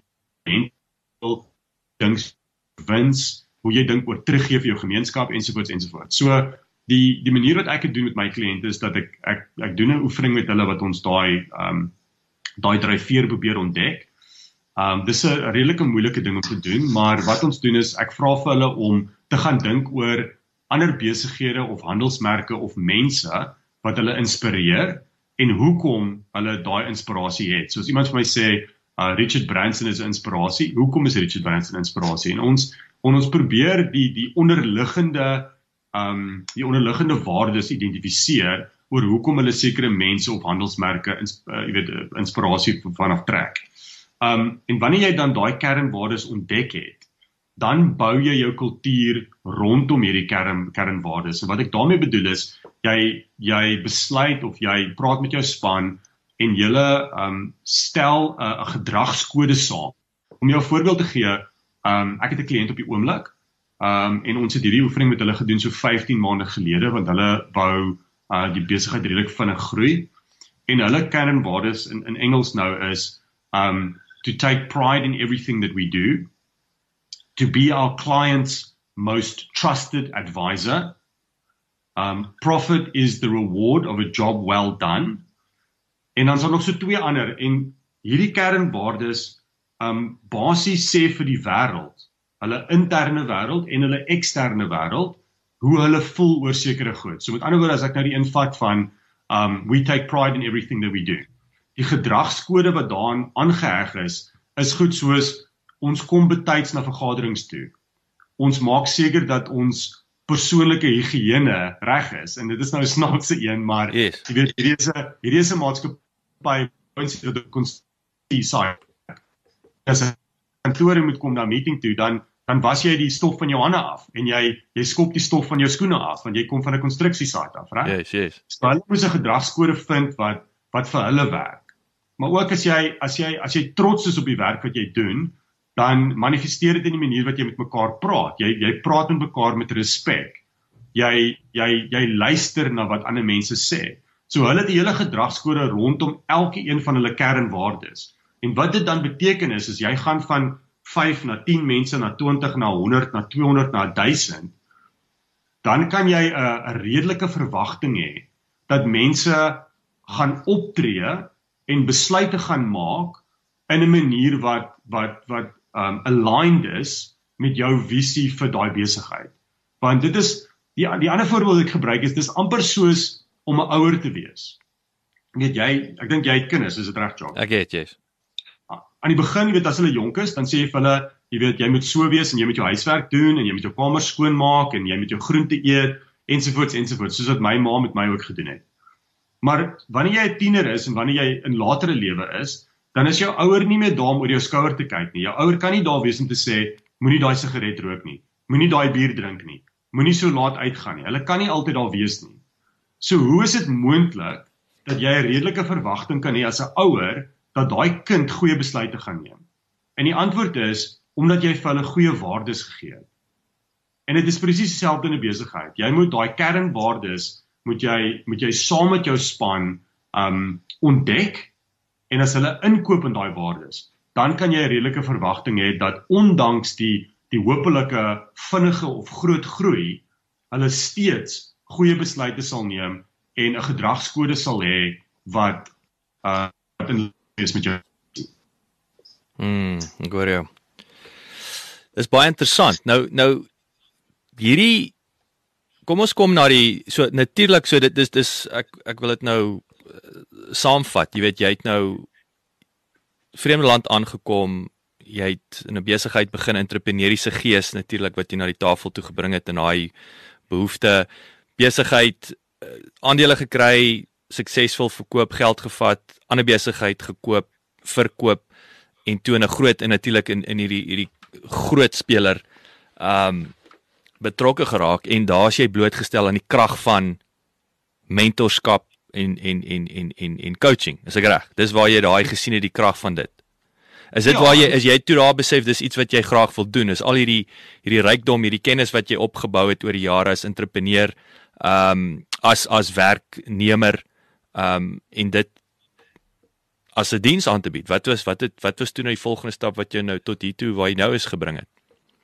dink wins, hoe jy dink oor teruggee vir jou gemeenskap ensovoorts ensovoorts. So die die manier wat ek dit doen met my kliënte is dat ek ek ek doen 'n oefening met hulle wat ons daai um daai dryfveer probeer ontdek. Um dis 'n redelike moeilike ding om te doen, maar wat ons doen is ek vra vir hulle om te gaan dink oor ander besighede of handelsmerke of mense wat hulle inspireer en hoekom hulle daai inspirasie het. So as iemand vir my sê uh, Richard Branson is 'n inspirasie, hoekom is Richard Branson 'n inspirasie? En ons ons probeer die die onderliggende um die onderliggende waardes identifiseer oor hoekom hulle sekere mense of handelsmerke ins, uh, jy weet inspirasie vanaf trek. Um en wanneer jy dan daai kernwaardes ontdek het, dan bou jy jou kultuur rondom hierdie kern kernwaardes. En wat ek daarmee bedoel is, jy jy besluit of jy praat met jou span en julle um stel 'n uh, gedragskode saam. Om jou 'n voorbeeld te gee, um ek het 'n kliënt op die oomblik, um en ons het hierdie oefening met hulle gedoen so vyftien maande gelede, want hulle wou uh, die besigheid redelik vinnig groei. En hulle kernwaardes in in Engels nou is um to take pride in everything that we do, to be our client's most trusted advisor. Um, profit is the reward of a job well done. En dan is daar nog so twee ander. En hierdie kernwaardes um, basies sê vir die wêreld, hulle interne wêreld en hulle eksterne wêreld, hoe hulle voel oor sekere goed. So met ander woorde, as ek nou die invat van um, we take pride in everything that we do. Die gedragskode wat daaraan aangeheg is, is goed soos ons kom betyds na vergaderings toe. Ons maak seker dat ons persoonlike higiëne reg is. En dit is nou 'n snaakse een, maar yes. Jy weet, hierdie is 'n hierdie is 'n maatskappy wat die konstitusie sê. As 'n kantoor moet kom na 'n meeting toe, dan dan was jy die stof van jou hande af en jy jy skop die stof van jou skoene af want jy kom van 'n konstruksiesite af, reg? Yes, yes. So hulle moet 'n gedragskode vind wat wat vir hulle werk. Maar ook as jy as jy as jy trots is op die werk wat jy doen, dan manifesteer dit in die manier wat jy met mekaar praat. Jy jy praat met mekaar met respek. Jy jy jy luister na wat ander mense sê. So hulle het die hele gedragskode rondom elke een van hulle kernwaardes. En wat dit dan beteken is, is jy gaan van vyf na tien mense na twintig na honderd na tweehonderd na duisend, dan kan jy 'n 'n redelike verwagting hê dat mense gaan optree en besluite gaan maak in 'n manier wat wat wat um aligned is met jou visie vir daai besigheid. Want dit is, die, die ander voorbeeld wat ek gebruik is, dis amper soos om 'n ouer te wees. Weet jy, ek dink jy het kinders, is dit reg, Jock? Ek het, yes. Aan die begin, jy weet, as hulle jonk is, dan sê jy vir hulle, jy weet, jy moet so wees, en jy moet jou huiswerk doen, en jy moet jou kamer skoonmaak, en jy moet jou groente eet, ensovoorts, ensovoorts, soos wat my ma met my ook gedoen het. Maar wanneer jy 'n tiener is, en wanneer jy in latere lewe is, dan is jou ouer nie meer daar om oor jou skouer te kyk nie. Jou ouer kan nie daar wees om te sê, moenie daai sigaret rook nie, moenie daai bier drink nie, moenie so laat uitgaan nie. Hulle kan nie altyd daar wees nie. So hoe is dit moontlik dat jy 'n redelike verwagting kan hê as 'n ouer dat daai kind goeie besluite gaan neem? En die antwoord is omdat jy vir hulle goeie waardes gegee het. En dit is presies dieselfde in 'n besigheid. Jy moet daai kernwaardes moet jy moet jy saam met jou span um ontdek, en as hulle inkoop in daai waardes, dan kan jy 'n redelike verwagting hê dat ondanks die die hopelike vinnige of groot groei, hulle steeds goeie besluite sal neem en 'n gedragskode sal hê wat uh wat in is met jou. Hmm, ek hoor jou. Dis baie interessant. Nou nou hierdie kom ons kom na die so natuurlik so dit dis dis ek ek wil dit nou uh, saamvat. Jy weet jy het nou vreemde land aangekom, jy het in 'n besigheid begin, entrepreneuriese gees natuurlik wat jy na die tafel toe gebring het en daai behoefte besigheid uh, aandele gekry, suksesvol verkoop, geld gevat, ander besigheid gekoop, verkoop en toe 'n groot en natuurlik in in hierdie hierdie groot speler um betrokke geraak en daar is jy blootgestel aan die krag van mentorskap en en en en en en coaching. Is ek reg? Dis waar jy daai gesien het die krag van dit. Is dit ja, waar jy is jy toe daar besef dis iets wat jy graag wil doen? Is al hierdie hierdie rykdom, hierdie kennis wat jy opgebou het oor die jare as entrepreneur, um as as werknemer, um en dit as 'n diens aan te bied. Wat was wat het wat was toe nou die volgende stap wat jou nou tot hier toe waar jy nou is gebring het?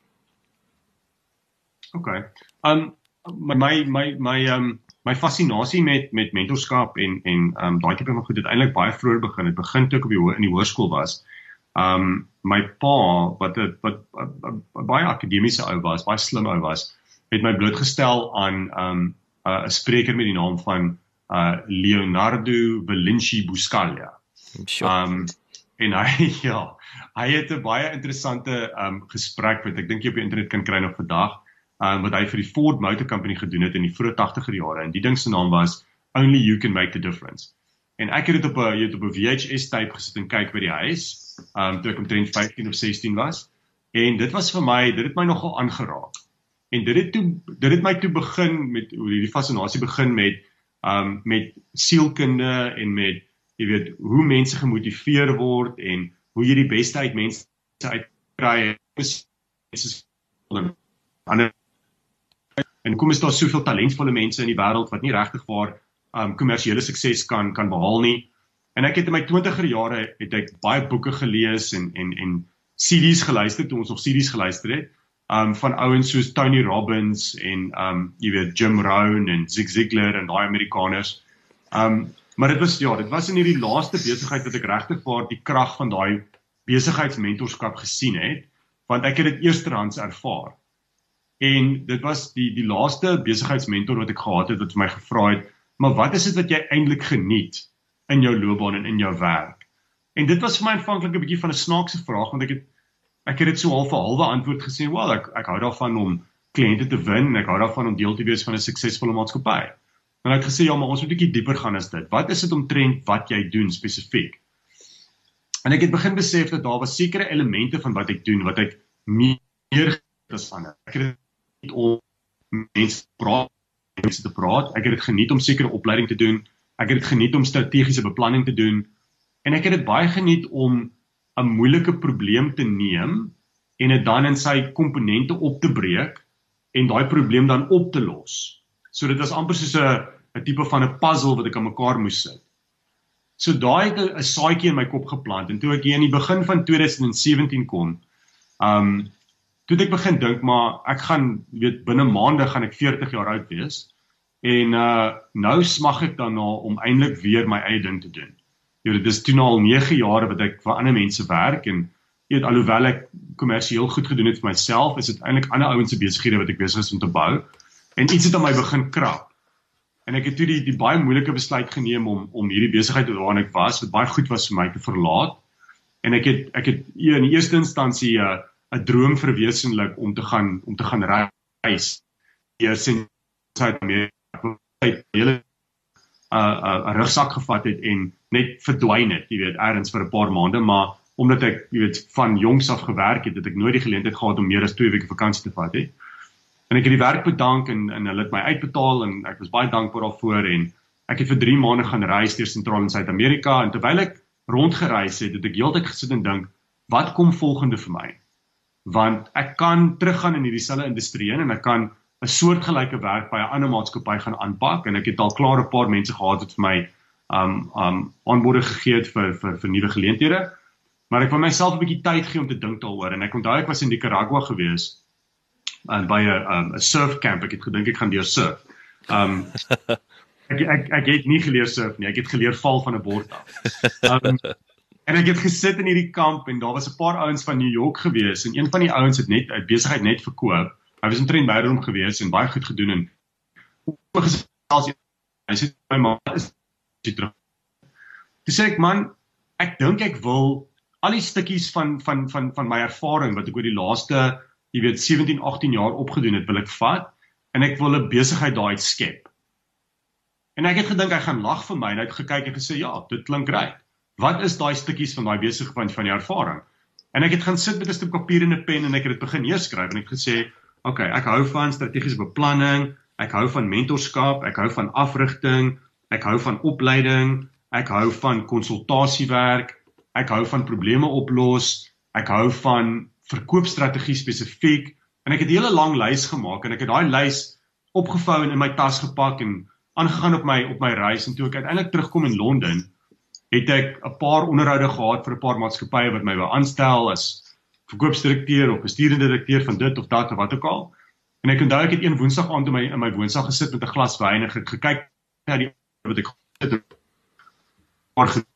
Okay. Um my my my um my fascinasie met met mentorskap en en um daai tipe van goed het eintlik baie vroeër begin. Dit begin toe ek op die in die hoërskool was. Um my pa wat 'n wat 'n baie akademiese ou was, baie slim ou was, het my blootgestel aan um 'n uh, spreker met die naam van uh Leonardo da Vinci Buscaglia. Sure. Um en hy ja, hy het 'n baie interessante um gesprek wat ek dink jy op die internet kan kry nog vandag. Um, wat hy vir die Ford Motor Company gedoen het in die vroeë tagtiger jare, en die ding se naam was Only You Can Make the Difference. En ek het dit op 'n jy het op 'n V H S tape gesit en kyk by die huis, um, toe ek omtrent vyftien of sestien was, en dit was vir my, dit het my nogal aangeraak. En dit het toe dit het my toe begin met hoe die fascinasie begin met um met sielkunde en met jy weet hoe mense gemotiveer word en hoe jy die beste uit mense uitkry. Ander En kom is daar soveel talentvolle mense in die wêreld wat nie regtig waar um, kommersiële sukses kan kan behaal nie. En ek het in my twintiger jare het ek baie boeke gelees en en en C D's geluister toe ons nog C D's geluister het, um, van ouens soos Tony Robbins en um, jy weet Jim Rohn en Zig Ziglar en daai Amerikaners. Um, maar dit was ja, dit was in hierdie laaste besigheid wat ek regtig waar die krag van daai besigheidsmentorskap gesien het, want ek het dit eerstehands ervaar. En dit was die die laaste besigheidsmentor wat ek gehad het wat vir my gevra het, maar wat is dit wat jy eintlik geniet in jou loopbaan en in jou werk? En dit was vir my aanvanklik 'n bietjie van 'n snaakse vraag, want ek het ek het dit so half 'n halwe antwoord gesê, wel ek ek hou daarvan om kliënte te win en ek hou daarvan om deel te wees van 'n suksesvolle maatskappy. En ek het gesê ja, maar ons moet 'n bietjie dieper gaan as dit. Wat is dit omtrent wat jy doen spesifiek? En ek het begin besef dat daar was sekere elemente van wat ek doen wat ek meer as ander. Ek het om mense praat, mense te praat. Ek het dit geniet om sekere opleiding te doen. Ek het dit geniet om strategiese beplanning te doen. En ek het dit baie geniet om 'n moeilike probleem te neem en dit dan in sy komponente op te breek en daai probleem dan op te los. So dit was amper soos 'n 'n tipe van 'n puzzle wat ek aan mekaar moes sit. So daai het 'n saadjie in my kop geplant en toe ek hier in die begin van twintig sewentien kom, um toe het ek begin dink, maar ek gaan, weet, binne maande gaan ek veertig jaar oud wees, en uh, nou smag ek daarna om eintlik weer my eie ding te doen. Jy weet, dit is toen al nege jare wat ek vir ander mense werk, en jy weet, alhoewel ek kommersieel goed gedoen het vir myself, is dit eintlik ander ouens se besighede wat ek besig is om te bou. En iets het aan my begin krap. En ek het toe die, die baie moeilike besluit geneem om, om hierdie besigheid waarin ek was, wat baie goed was vir my te verlaat. En ek het, ek het in die eerste instansie 'n uh, droom verwesenlik om te gaan, om te gaan reis. Hier sien Suid-Amerika, hele uh, uh, 'n rugsak gevat het en net verdwyn het, jy weet, ergens vir 'n paar maande, maar omdat ek, jy weet, van jongs af gewerk het, het ek nooit die geleentheid gehad om meer as twee weke vakansie te vat het. En ek het die werk bedank en, en hulle het my uitbetaal en ek was baie dankbaar daarvoor en ek het vir drie maande gaan reis deur Sentraal en Suid-Amerika en terwyl ek rondgereis het, het ek heeltyd gesit en dink, wat kom volgende vir my? Want ek kan teruggaan in hierdie selfe industrie en ek kan 'n soortgelyke werk by 'n ander maatskappy gaan aanpak en ek het al klaar 'n paar mense gehad wat vir my um um aanbode gegee het vir vir vir nuwe geleenthede. Maar ek wou myself 'n bietjie tyd gee om te dink daaroor en ek onthou ek was in Nicaragua gewees en by 'n um, 'n surf camp. Ek het gedink ek gaan deur surf. Um ek ek ek het nie geleer surf nie. Ek het geleer val van 'n bord af. Um, en ek het gesit in hierdie kamp en daar was 'n paar ouens van New York gewees en een van die ouens het net 'n besigheid net verkoop. Hy was omtrent buiterom gewees en baie goed gedoen en hy sê my ma is terug. Toe sê ek, man, ek dink ek wil al die stukkies van van van van my ervaring wat ek oor die laaste, jy weet, sewentien, agttien jaar opgedoen het, wil ek vat en ek wil 'n besigheid daaruit skep. En ek het gedink hy gaan lag vir my en hy het gekyk en gesê, ja, dit klink reg. Wat is daai stukkies van daai besigheid van van die ervaring? En ek het gaan sit met 'n stuk papier en 'n pen en ek het dit begin neerskryf en ek het gesê, okay, ek hou van strategiese beplanning, ek hou van mentorskap, ek hou van afrigting, ek hou van opleiding, ek hou van konsultasiewerk, ek hou van probleme oplos, ek hou van verkoopstrategie spesifiek, en ek het 'n hele lang lys gemaak, en ek het daai lys opgevou en in my tas gepak, en aangegaan op my, op my reis, en toe ek uiteindelik terugkom in Londen, het ek 'n paar onderhoude gehad vir 'n paar maatskappye wat my wou aanstel as verkoopsdirekteur of bestuurende direkteur van dit of dat of wat ook al. En ek onthou ek het een woensdag aand in my in my woonstel gesit met 'n glas wyn en ek gekyk na die wat ek het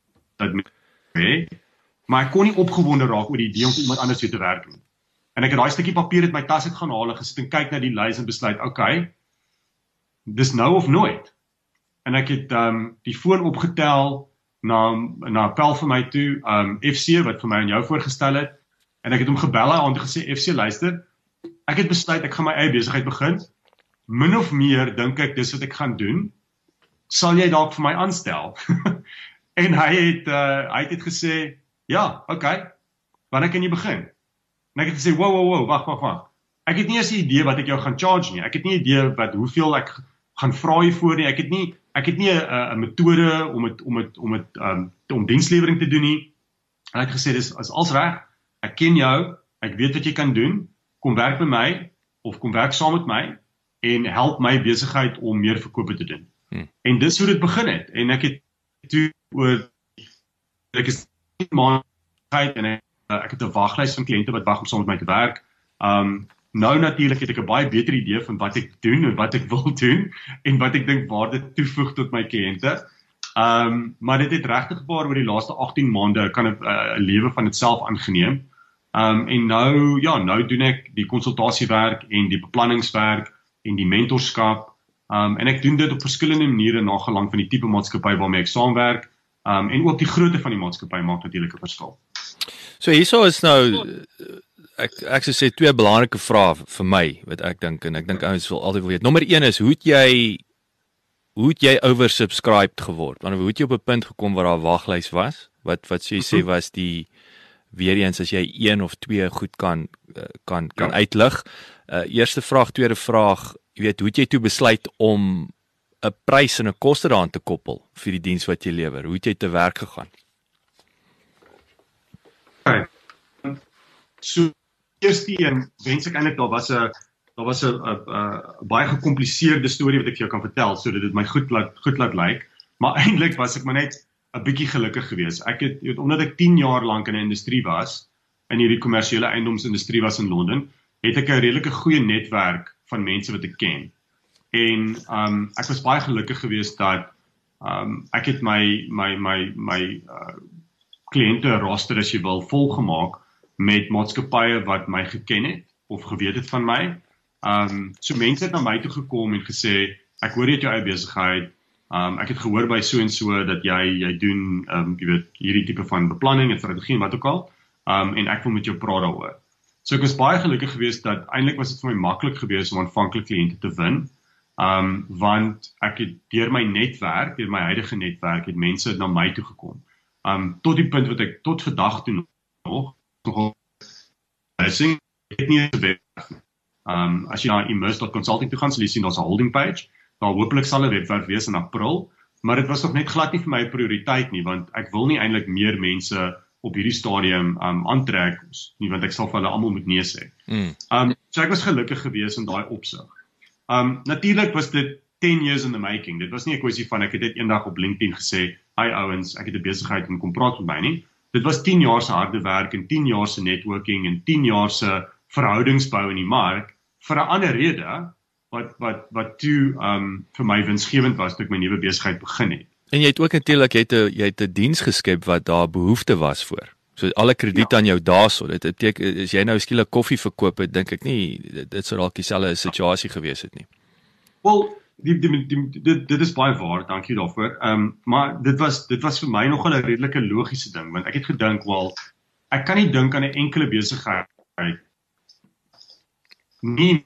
maar ek kon nie opgewonde raak oor die idee om vir iemand anders te werk nie. En ek het daai stukkie papier uit my tas uit gaan haal en gesit en kyk na die lys en besluit, okay, dis nou of nooit. En ek het um, die foon opgetel na, na 'n pel vir my toe, um, F C wat vir my aan jou voorgestel het, en ek het hom gebel aan en gesê, F C luister, ek het besluit, ek gaan my eie besigheid begin, min of meer dink ek dis wat ek gaan doen, sal jy dalk vir my aanstel? En hy het, uh, hy het gesê, ja, okay, wanneer kan jy begin? En ek het gesê, wow, wow, wow, wacht, wacht, wacht, ek het nie eens 'n idee wat ek jou gaan charge nie, ek het nie 'n idee wat, hoeveel ek gaan vra hiervoor nie, ek het nie, ek het nie 'n metode om het, om het, om het, um, om dienslewering te doen nie, en ek het gesê, dis is als reg, ek ken jou, ek weet wat jy kan doen, kom werk by my, of kom werk saam met my, en help my besigheid om meer verkope te doen. Hmm. En dis hoe dit begin het, en ek het toe oor, ek is maand en ek, ek het 'n waglys van kliënte wat wag om saam met my te werk. Um, nou natuurlik het ek 'n baie beter idee van wat ek doen en wat ek wil doen, en wat ek dink waarde toevoeg tot my kliënte. Um, maar dit het regtig waar oor die laaste agttien maande kan 'n uh, lewe van itself aangeneem. Um, en nou, ja, nou doen ek die konsultasiewerk en die beplanningswerk en die mentorskap. Um, en ek doen dit op verskillende maniere nagelang van die tipe maatskappy waarmee ek saamwerk. Um, en ook die grootte van die maatskappy maak natuurlik 'n verskil. So hierso is nou, ek ek sou sê twee belangrike vrae vir my wat ek dink, en ek dink ouens wil altyd wil weet. Nommer een is, hoe het jy hoe het jy oversubscribed geword? Want hoe het jy op 'n punt gekom waar daar 'n waglys was? Wat wat jy sê was die weer eens as jy een of twee goed kan kan kan ja. uitlig. Uh, eerste vraag, tweede vraag, jy weet, hoe het jy toe besluit om 'n prys en 'n koste daaraan te koppel vir die diens wat jy lewer? Hoe het jy te werk gegaan? Okay. So eerste een, wens ek eintlik daar was 'n daar was 'n baie gekompliseerde storie wat ek vir jou kan vertel sodat dit my goed laat goed laat lyk, maar eintlik was ek maar net 'n bietjie gelukkig geweest. Ek het, weet, omdat ek tien jaar lank in 'n industrie was, in hierdie kommersiële eiendomsindustrie was in Londen, het ek 'n redelike goeie netwerk van mense wat ek ken. En um, ek was baie gelukkig geweest dat um, ek het my my my my uh, kliënte roster as jy wil volgemaak met maatskappye wat my geken het of geweet het van my. Um, so mense het na my toe gekom en gesê, ek hoor jy het jou eie besigheid, um, ek het gehoor by so en so dat jy, jy doen um, jy weet, hierdie tipe van beplanning en strategie en wat ook al, um, en ek wil met jou praat daaroor. So ek was baie gelukkig geweest dat eintlik was dit vir my maklik geweest om aanvanklik kliënte te win, um, want ek het deur my netwerk, deur my huidige netwerk, het mense na my toe gekom. Um, tot die punt wat ek tot vandag toe nog, nogal blessing, ek het nie 'n webwerf nie. Um, as jy na immerse dot consulting toe gaan, sal jy sien daar's 'n holding page, daar hopelik sal 'n webwerf wees in April, maar dit was nog net glad nie vir my 'n prioriteit nie, want ek wil nie eintlik meer mense op hierdie stadium um, aantrek, nie, want ek sal vir hulle almal moet nee sê. Mm. Um, so ek was gelukkig geweest in daai opsig. Um, Natuurlik was dit ten years in the making, dit was nie 'n kwessie van ek het dit eendag op LinkedIn gesê, hi ouens, ek het 'n besigheid en kom praat met my nie. Dit was tien jaar se harde werk en tien jaar se networking en tien jaar se verhoudingsbou in die mark, vir 'n ander rede, wat, wat, wat toe um, vir my winsgewend was, toe ek my nuwe besigheid begin het. En jy het ook natuurlik, jy het 'n jy het 'n diens geskep wat daar behoefte was voor. So alle krediet ja. aan jou daarso, dit beteken, as jy nou skielik koffie verkoop het, dink ek nie, dit, dit sou dalk dieselfde situasie gewees het nie. Wel, die, die, die, dit, dit is baie waar, dankie daarvoor, um, maar dit was, dit was vir my nogal 'n redelike logiese ding, want ek het gedink, wel, ek kan nie dink aan 'n enkele besigheid, nie,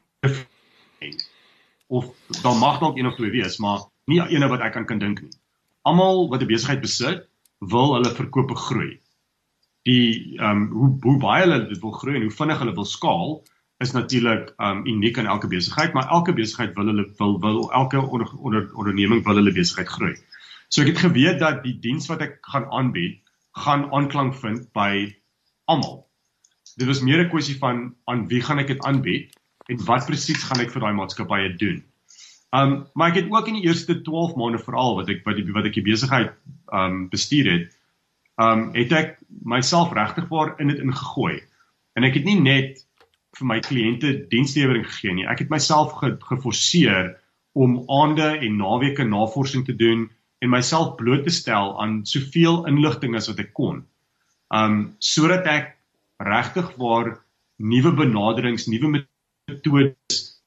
of, daar mag dalk een of twee wees, maar nie ene wat ek aan kan dink nie. Almal wat 'n besigheid besit, wil hulle verkope groei. Die, um, hoe, hoe baie hulle dit wil groei en hoe vinnig hulle wil skaal, is natuurlik um, uniek aan elke besigheid, maar elke besigheid wil hulle, wil, wil elke onder, onder, onderneming wil hulle besigheid groei. So ek het geweet dat die diens wat ek gaan aanbied, gaan aanklank vind by almal. Dit was meer 'n kwessie van, aan wie gaan ek dit aanbied, en wat presies gaan ek vir daai maatskappye doen. Um, maar ek het ook in die eerste twaalf maande veral, wat ek, wat die, wat ek die besigheid um, bestuur het, um, het ek myself regtig waar in dit ingegooi. En ek het nie net vir my kliënte dienslewering gegee nie, ek het myself ge, geforseer om aande en naweke navorsing te doen, en myself bloot te stel aan soveel inligting as wat ek kon, um, sodat ek regtig waar nuwe benaderings, nuwe metodes,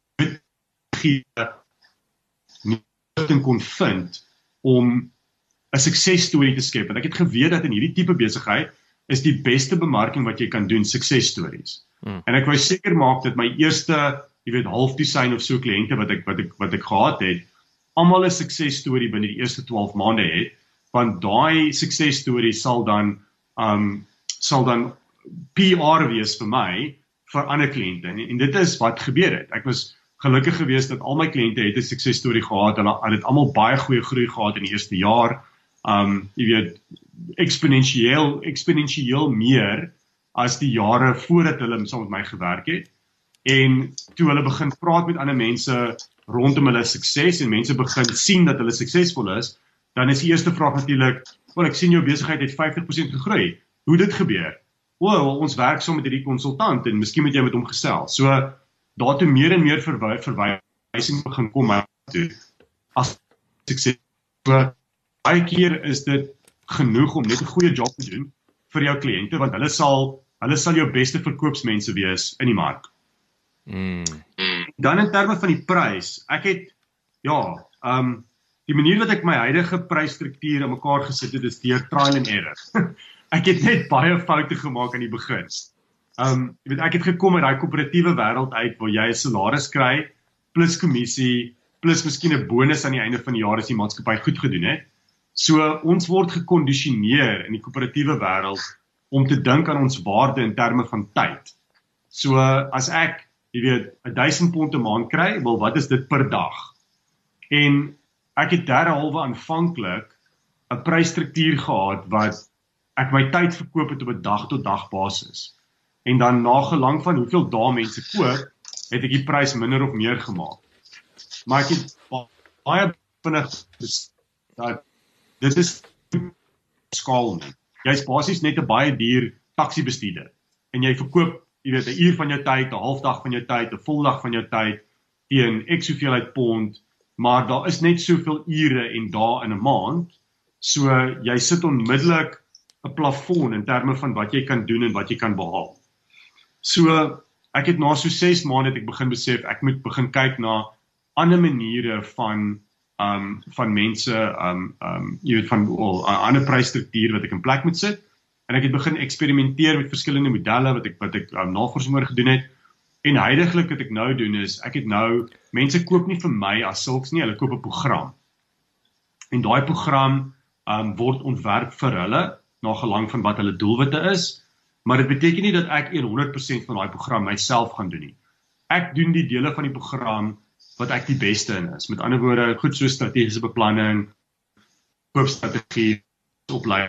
nuwe kon vind om 'n suksesstorie te skep. Want ek het geweet dat in hierdie tipe besigheid is die beste bemarking wat jy kan doen suksesstories. Hmm. En ek wou seker maak dat my eerste, jy weet, half dosyn of so kliënte wat ek wat ek wat ek gehad het, almal 'n suksesstorie binne die eerste twaalf maande het, want daai suksesstorie sal dan um sal dan P R wees vir my vir ander kliënte. En, en dit is wat gebeur het. Ek was gelukkig geweest dat al my kliënte het 'n suksesstorie gehad en hulle het almal baie goeie groei gehad in die eerste jaar. Um jy weet, eksponensieel eksponensieel meer as die jare voordat hulle saam met my gewerk het. En toe hulle begin praat met ander mense rondom hulle sukses en mense begin sien dat hulle suksesvol is, dan is die eerste vraag natuurlik, wel ek sien jou besigheid het vyftig persent gegroei. Hoe dit gebeur? O, well, ons werk saam met hierdie konsultant en miskien moet jy met hom gesels. So daartoe meer en meer verwy verwysing begin kom maar toe as sukses. So baie keer is dit genoeg om net 'n goeie job te doen vir jou kliënte, want hulle sal hulle sal jou beste verkoopsmense wees in die mark. Mm. Dan in terme van die prys, ek het ja, um, die manier wat ek my huidige prysstruktuur in mekaar gesit het is deur trial and error. Ek het net baie foute gemaak aan die begin. Um, jy weet, ek het gekom uit daai koöperatiewe wêreld uit waar jy 'n salaris kry plus kommissie plus miskien 'n bonus aan die einde van die jaar as die maatskappy goed gedoen het. So ons word gekondisioneer in die koöperatiewe wêreld om te dink aan ons waarde in terme van tyd. So as ek, jy weet, duisend pond 'n maand kry, wel wat is dit per dag? En ek het derhalwe aanvanklik 'n prysstruktuur gehad wat ek my tyd verkoop het op 'n dag tot dag basis. En dan na gelang van hoeveel dae mense koop, het ek die prys minder of meer gemaak. Maar ek het baie vinnig dat dit is skaal nie. Jy is basies net 'n baie duur taxi-bestuurder en jy verkoop, jy weet, 'n uur van jou tyd, 'n halfdag van jou tyd, 'n voldag van jou tyd teen ek soveel uit pond, maar daar is net soveel ure en dae in 'n maand, so jy sit onmiddellik 'n plafon in terme van wat jy kan doen en wat jy kan behaal. So ek het na so ses maande het ek begin besef ek moet begin kyk na ander maniere van um van mense um um jy weet van 'n well, ander prysstruktuur wat ek in plek moet sit. En ek het begin eksperimenteer met verskillende modelle wat ek wat ek um, navorsing oor gedoen het. En huidigelik wat ek nou doen is ek het nou mense koop nie vir my as sulks nie, hulle koop 'n program. En daai program um word ontwerp vir hulle na gelang van wat hulle doelwitte is. Maar dit beteken nie dat ek honderd persent van daai program myself gaan doen nie. Ek doen die dele van die program wat ek die beste in is. Met ander woorde, goed so strategiese beplanning, koopstrategie, opleiding.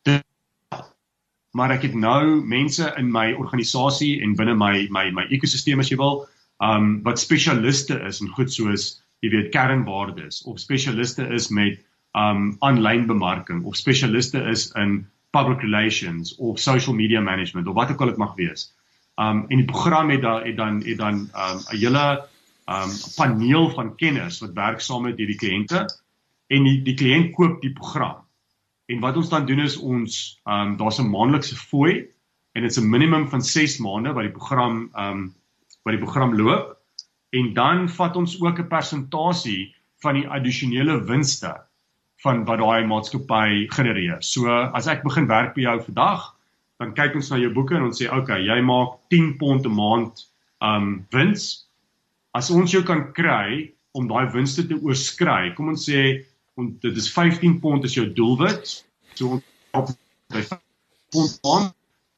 Maar ek het nou mense in my organisasie en binne my my my ekosisteem as jy wil, um wat spesialiste is in goed soos, jy weet, kernwaardes of spesialiste is met um aanlyn bemarking of spesialiste is in public relations of social media management of wat ook al dit mag wees. Um en die program het dan het dan het dan um 'n hele um paneel van kenners wat werk saam met hierdie kliënte en die die kliënt koop die program. En wat ons dan doen is ons um daar's 'n maandelikse fooi en dit's 'n minimum van ses maande wat die program um wat die program loop en dan vat ons ook 'n persentasie van die addisionele winste van wat daai maatskappy genereer. So as ek begin werk by jou vandag, dan kyk ons na jou boeke en ons sê, okay, jy maak tien pond 'n maand um wins. As ons jou kan kry om daai winste te oorskry, kom ons sê on, dit is vyftien pond is jou doelwit. So ons op by pond aan,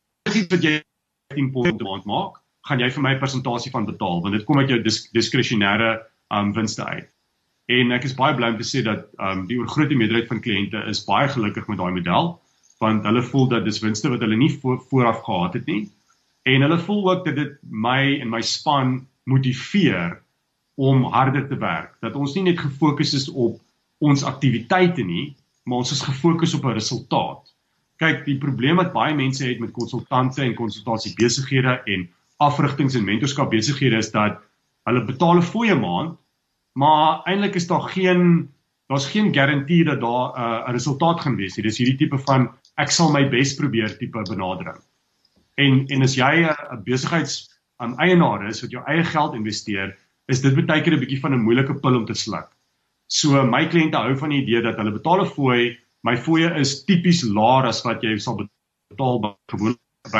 wat jy vyftien pond 'n maand maak, gaan jy vir my 'n persentasie van betaal, want dit kom uit jou dis, diskresionêre um winste uit. En ek is baie bly om te sê dat um, die oorgrote meerderheid van kliënte is baie gelukkig met daai model, want hulle voel dat dis winste wat hulle nie voor, vooraf gehad het nie, en hulle voel ook dat dit my en my span motiveer om harder te werk, dat ons nie net gefokus is op ons aktiwiteite nie, maar ons is gefokus op 'n resultaat. Kyk, die probleem wat baie mense het met konsultante en konsultasiebesighede en afrigtings en mentorskap besighede is dat hulle betaal 'n fooie maand, maar eintlik is daar geen daar's geen garantie dat daar 'n uh, resultaat gaan wees nie. Dis hierdie tipe van ek sal my bes probeer tipe benadering. En en as jy 'n besigheids um, eienaar is wat jou eie geld investeer, is dit baie keer 'n bietjie van 'n moeilike pil om te sluk. So my kliënte hou van die idee dat hulle betaal 'n fooi, my fooie is tipies laer as wat jy sal betaal by gewone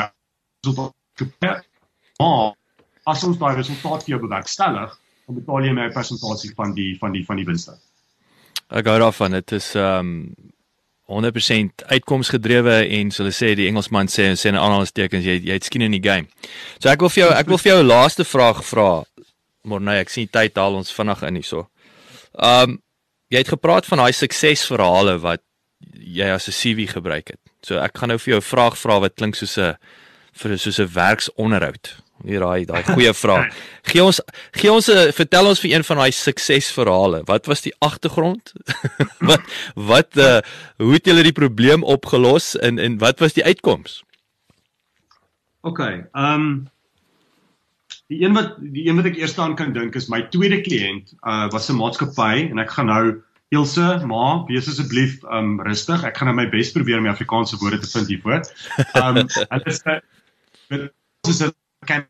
resultaat. Maar as ons daai resultaat vir jou bewerkstellig, dan betaal jy my 'n persentasie van die van die van die winste. Ek hou daarvan, dit is um honderd persent uitkomsgedrewe en so hulle sê die Engelsman sê sê in aanhalingstekens jy jy het skien in die game. So ek wil vir jou ek wil vir jou 'n laaste vraag vra. Morney, ek sien tyd haal ons vinnig in hierso. Um jy het gepraat van daai suksesverhale wat jy as 'n C V gebruik het. So ek gaan nou vir jou 'n vraag vra wat klink soos 'n vir soos 'n werksonderhoud. Hier daai daai goeie vraag. Gee ons gee ons 'n vertel ons vir een van daai suksesverhale. Wat was die agtergrond? wat wat uh, hoe het julle die probleem opgelos en en wat was die uitkoms? OK, ehm um, die een wat die een wat ek eers aan kan dink is my tweede kliënt uh, was 'n maatskappy en ek gaan nou Ilse, ma, wees asseblief um, rustig. Ek gaan nou my bes probeer om die Afrikaanse woorde te vind hiervoor. Um, hulle is dit is 'n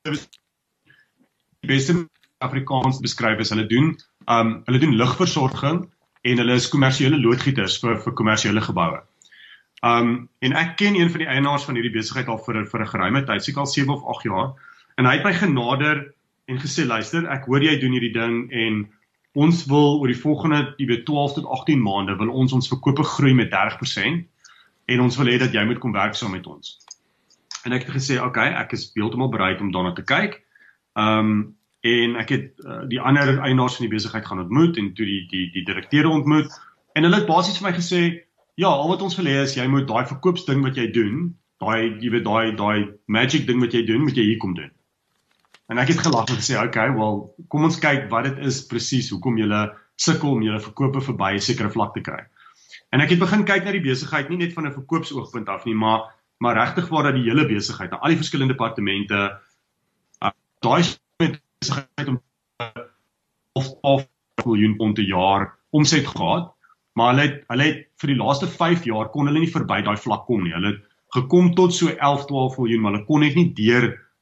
die beste Afrikaans beskryf is hulle doen um, hulle doen lugversorging en hulle is kommersiële loodgieters vir vir kommersiële geboue. Um, en ek ken een van die eienaars van hierdie besigheid al vir vir 'n geruime tyd, seker al sewe of agt jaar. En hy het my genader en gesê, luister, ek hoor jy doen hierdie ding en ons wil oor die volgende, jy weet, twaalf tot agttien maande wil ons ons verkope groei met dertig persent en ons wil hê dat jy moet kom werk saam met ons. En ek het gesê, oké, okay, ek is heeltemal bereid om daarna te kyk. Um, en ek het uh, die ander eienaars van die besigheid gaan ontmoet en toe die die die direkteure ontmoet en hulle het basies vir my gesê, ja, al wat ons wil hê is jy moet daai verkoopsding wat jy doen, daai jy weet daai daai magic ding wat jy doen, moet jy hier kom doen. En ek het gelag en gesê, oké, okay, wel, kom ons kyk wat dit is presies, hoekom julle sukkel om julle verkope verby 'n sekere vlak te kry. En ek het begin kyk na die besigheid, nie net van 'n verkoopsoogpunt af nie, maar maar regtig waar dat die hele besigheid, na al die verskillende departemente, uh, daai besigheid om twaalf miljoen pond per jaar omset gehad, maar hulle het, hulle het vir die laaste vyf jaar kon hulle nie verby daai vlak kom nie. Hulle het gekom tot so elf, twaalf miljoen, maar hulle kon net nie deur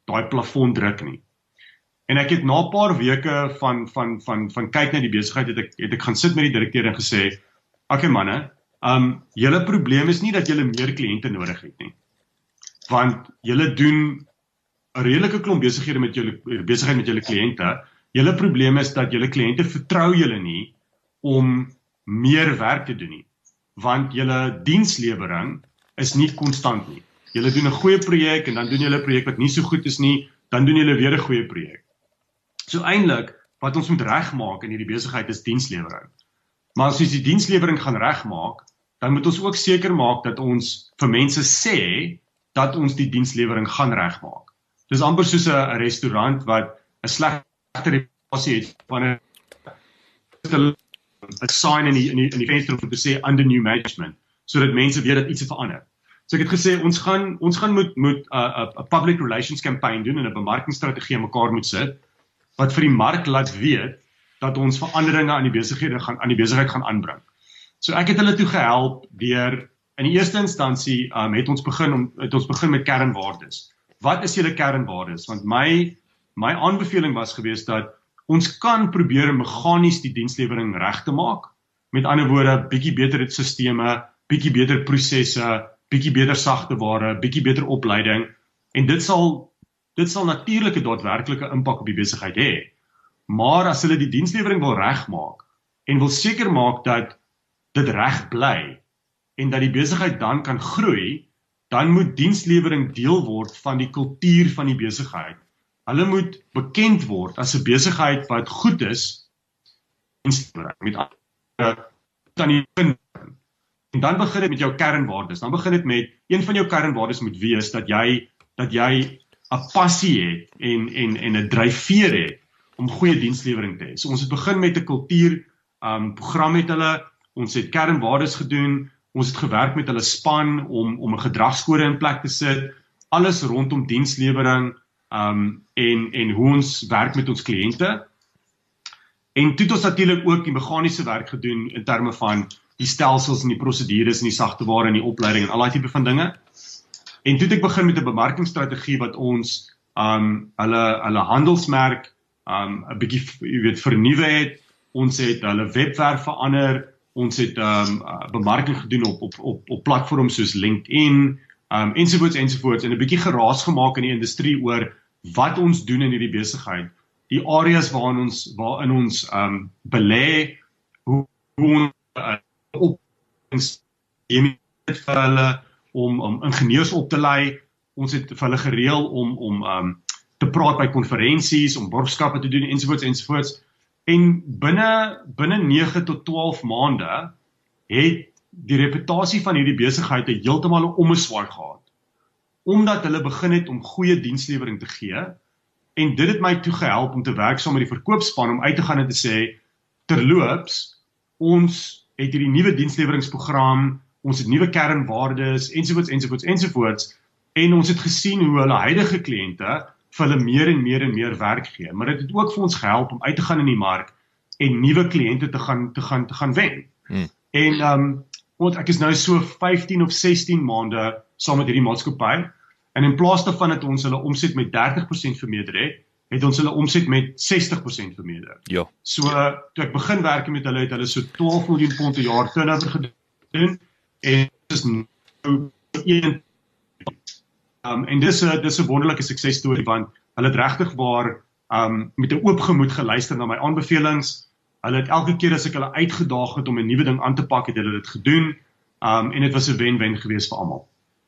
daai plafon druk nie. En ek het na 'n paar weke van van van van kyk na die besigheid het ek het ek gaan sit met die direkteur en gesê, okay manne, um julle probleem is nie dat julle meer kliënte nodig het nie. Want julle doen 'n redelike klomp besighede met julle besigheid met julle kliënte. Julle probleem is dat julle kliënte vertrou julle nie om meer werk te doen nie. Want julle dienslewering is nie konstant nie. Julle doen 'n goeie projek en dan doen julle 'n projek wat nie so goed is nie, dan doen julle weer 'n goeie projek. So eintlik wat ons moet regmaak in hierdie besigheid is dienslewering. Maar as ons die dienslewering gaan regmaak, dan moet ons ook seker maak dat ons vir mense sê dat ons die dienslewering gaan regmaak. Dis amper soos 'n restaurant wat 'n slegte reputasie het wanneer 'n sign in die in die, in die venster om te sê under new management, sodat mense weet dat iets het verander. So ek het gesê ons gaan ons gaan moet moet 'n uh, 'n public relations campaign doen en 'n bemarkingsstrategie mekaar moet sit wat vir die mark laat weet dat ons veranderinge aan die besighede gaan aan die besigheid gaan aanbring. So ek het hulle toe gehelp deur in die eerste instansie um, het ons begin om het ons begin met kernwaardes. Wat is julle kernwaardes? Want my my aanbeveling was geweest dat ons kan probeer meganies die dienslewering reg te maak. Met ander woorde, bietjie beter sisteme, bietjie beter prosesse, bietjie beter sagteware, bietjie beter opleiding en dit sal dit sal natuurlik 'n daadwerklike impak op die besigheid hê. Maar as hulle die dienslewering wil regmaak en wil seker maak dat dit reg bly en dat die besigheid dan kan groei, dan moet dienslewering deel word van die kultuur van die besigheid. Hulle moet bekend word as 'n besigheid wat goed is met aan die begin. En dan begin dit met jou kernwaardes. Dan begin dit met een van jou kernwaardes moet wees dat jy dat jy 'n passie het en en en 'n dryfveer het om goeie dienslewering te hê. So ons het begin met 'n kultuur um program met hulle. Ons het kernwaardes gedoen. Ons het gewerk met hulle span om om 'n gedragskode in plek te sit. Alles rondom dienslewering um en en hoe ons werk met ons kliënte. En toe het ons natuurlik ook die meganiese werk gedoen in terme van die stelsels en die prosedures en die sagteware en die opleiding en al daai tipe van dinge. En toe het ek begin met 'n bemarkingsstrategie wat ons um hulle hulle handelsmerk um 'n bietjie jy weet vernuwe het. Ons het hulle webwerf verander. Ons het um bemarking gedoen op op op op platforms soos LinkedIn um ensovoorts ensovoorts en 'n bietjie geraas gemaak in die industrie oor wat ons doen in hierdie besigheid. Die areas waarin ons waarin ons um belê, hoe hoe ons uh, op vir hulle om om ingenieurs op te lei. Ons het vir hulle gereël om om um te praat by konferensies, om borgskappe te doen ensovoorts ensovoorts. En binne binne nege tot twaalf maande het die reputasie van hierdie besigheid heeltemal 'n ommeswaai gehad. Omdat hulle begin het om goeie dienslewering te gee en dit het my toe gehelp om te werk saam met die verkoopspan om uit te gaan en te sê terloops ons het hierdie nuwe diensleweringsprogram, ons het nuwe kernwaardes ensovoorts ensovoorts ensovoorts en ons het gesien hoe hulle huidige kliënte vir hulle meer en meer en meer werk gee, maar dit het ook vir ons gehelp om uit te gaan in die mark en nuwe kliënte te gaan te gaan te gaan wen. Hmm. En um want ek is nou so vyftien of sestien maande saam met hierdie maatskappy en in plaas daarvan dat ons hulle omset met dertig persent vermeerder het, het ons hulle omset met sestig persent vermeerder. Ja. So toe ek begin werk met hulle het hulle so twaalf miljoen pond per jaar turnover gedoen en dit is nou een Um, en dis 'n dis 'n wonderlike suksesstorie want hulle het regtig waar um, met 'n oop gemoed geluister na my aanbevelings. Hulle het elke keer as ek hulle uitgedaag het om 'n nuwe ding aan te pak, het hulle dit gedoen. Um, en dit was 'n wen-wen geweest vir almal.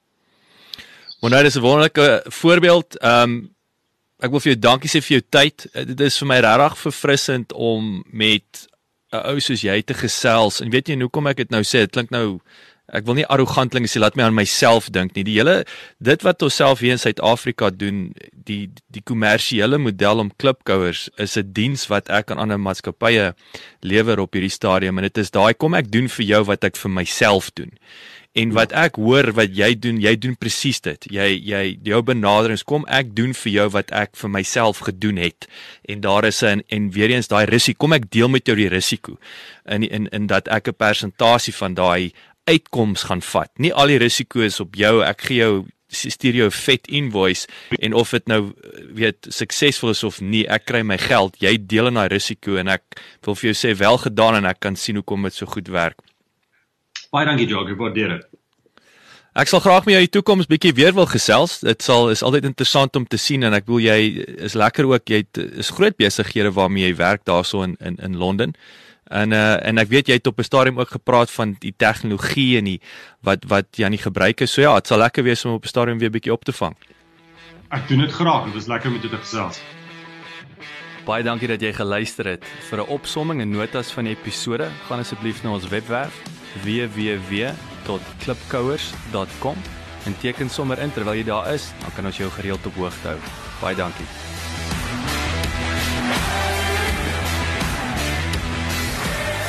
Maar nou dis 'n wonderlike voorbeeld. Um, ek wil vir jou dankie sê vir jou tyd. Dit is vir my regtig verfrissend om met 'n ou soos jy te gesels. En weet jy hoekom ek dit nou sê? Dit klink nou ek wil nie arrogant klink as jy laat my aan myself dink nie. Die hele dit wat ons self hier in Suid-Afrika doen, die die kommersiële model om klipkouers is 'n diens wat ek aan ander maatskappye lewer op hierdie stadium en dit is daai kom ek doen vir jou wat ek vir myself doen. En wat ek hoor wat jy doen, jy doen presies dit. Jy jy jou benaderings kom ek doen vir jou wat ek vir myself gedoen het. En daar is 'n en weer eens daai risiko, kom ek deel met jou die risiko. In in in dat ek 'n persentasie van daai uitkoms gaan vat. Nie al die risiko is op jou, ek gee jou stuur jou vet invoice en of dit nou weet suksesvol is of nie, ek kry my geld, jy deel in daai risiko en ek wil vir jou sê wel gedaan en ek kan sien hoekom dit so goed werk. Baie dankie Jacques, ek waardeer dit. Ek sal graag met jou in die toekoms bietjie weer wil gesels. Dit sal is altyd interessant om te sien en ek wil jy is lekker ook jy het, is groot besighede waarmee jy werk daarso in in in Londen. En uh, en ek weet jy het op 'n stadium ook gepraat van die tegnologie en die wat wat jy aan die gebruik is. So ja, dit sal lekker wees om op 'n stadium weer bietjie op te vang. Ek doen dit graag, dit is lekker om dit te gesels. Baie dankie dat jy geluister het. Vir 'n opsomming en notas van die episode, gaan asseblief na ons webwerf w w w dot klipkouers dot com en teken sommer in terwyl jy daar is, dan kan ons jou gereeld op hoogte hou. Baie dankie.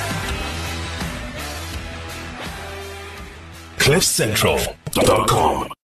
cliff central dot com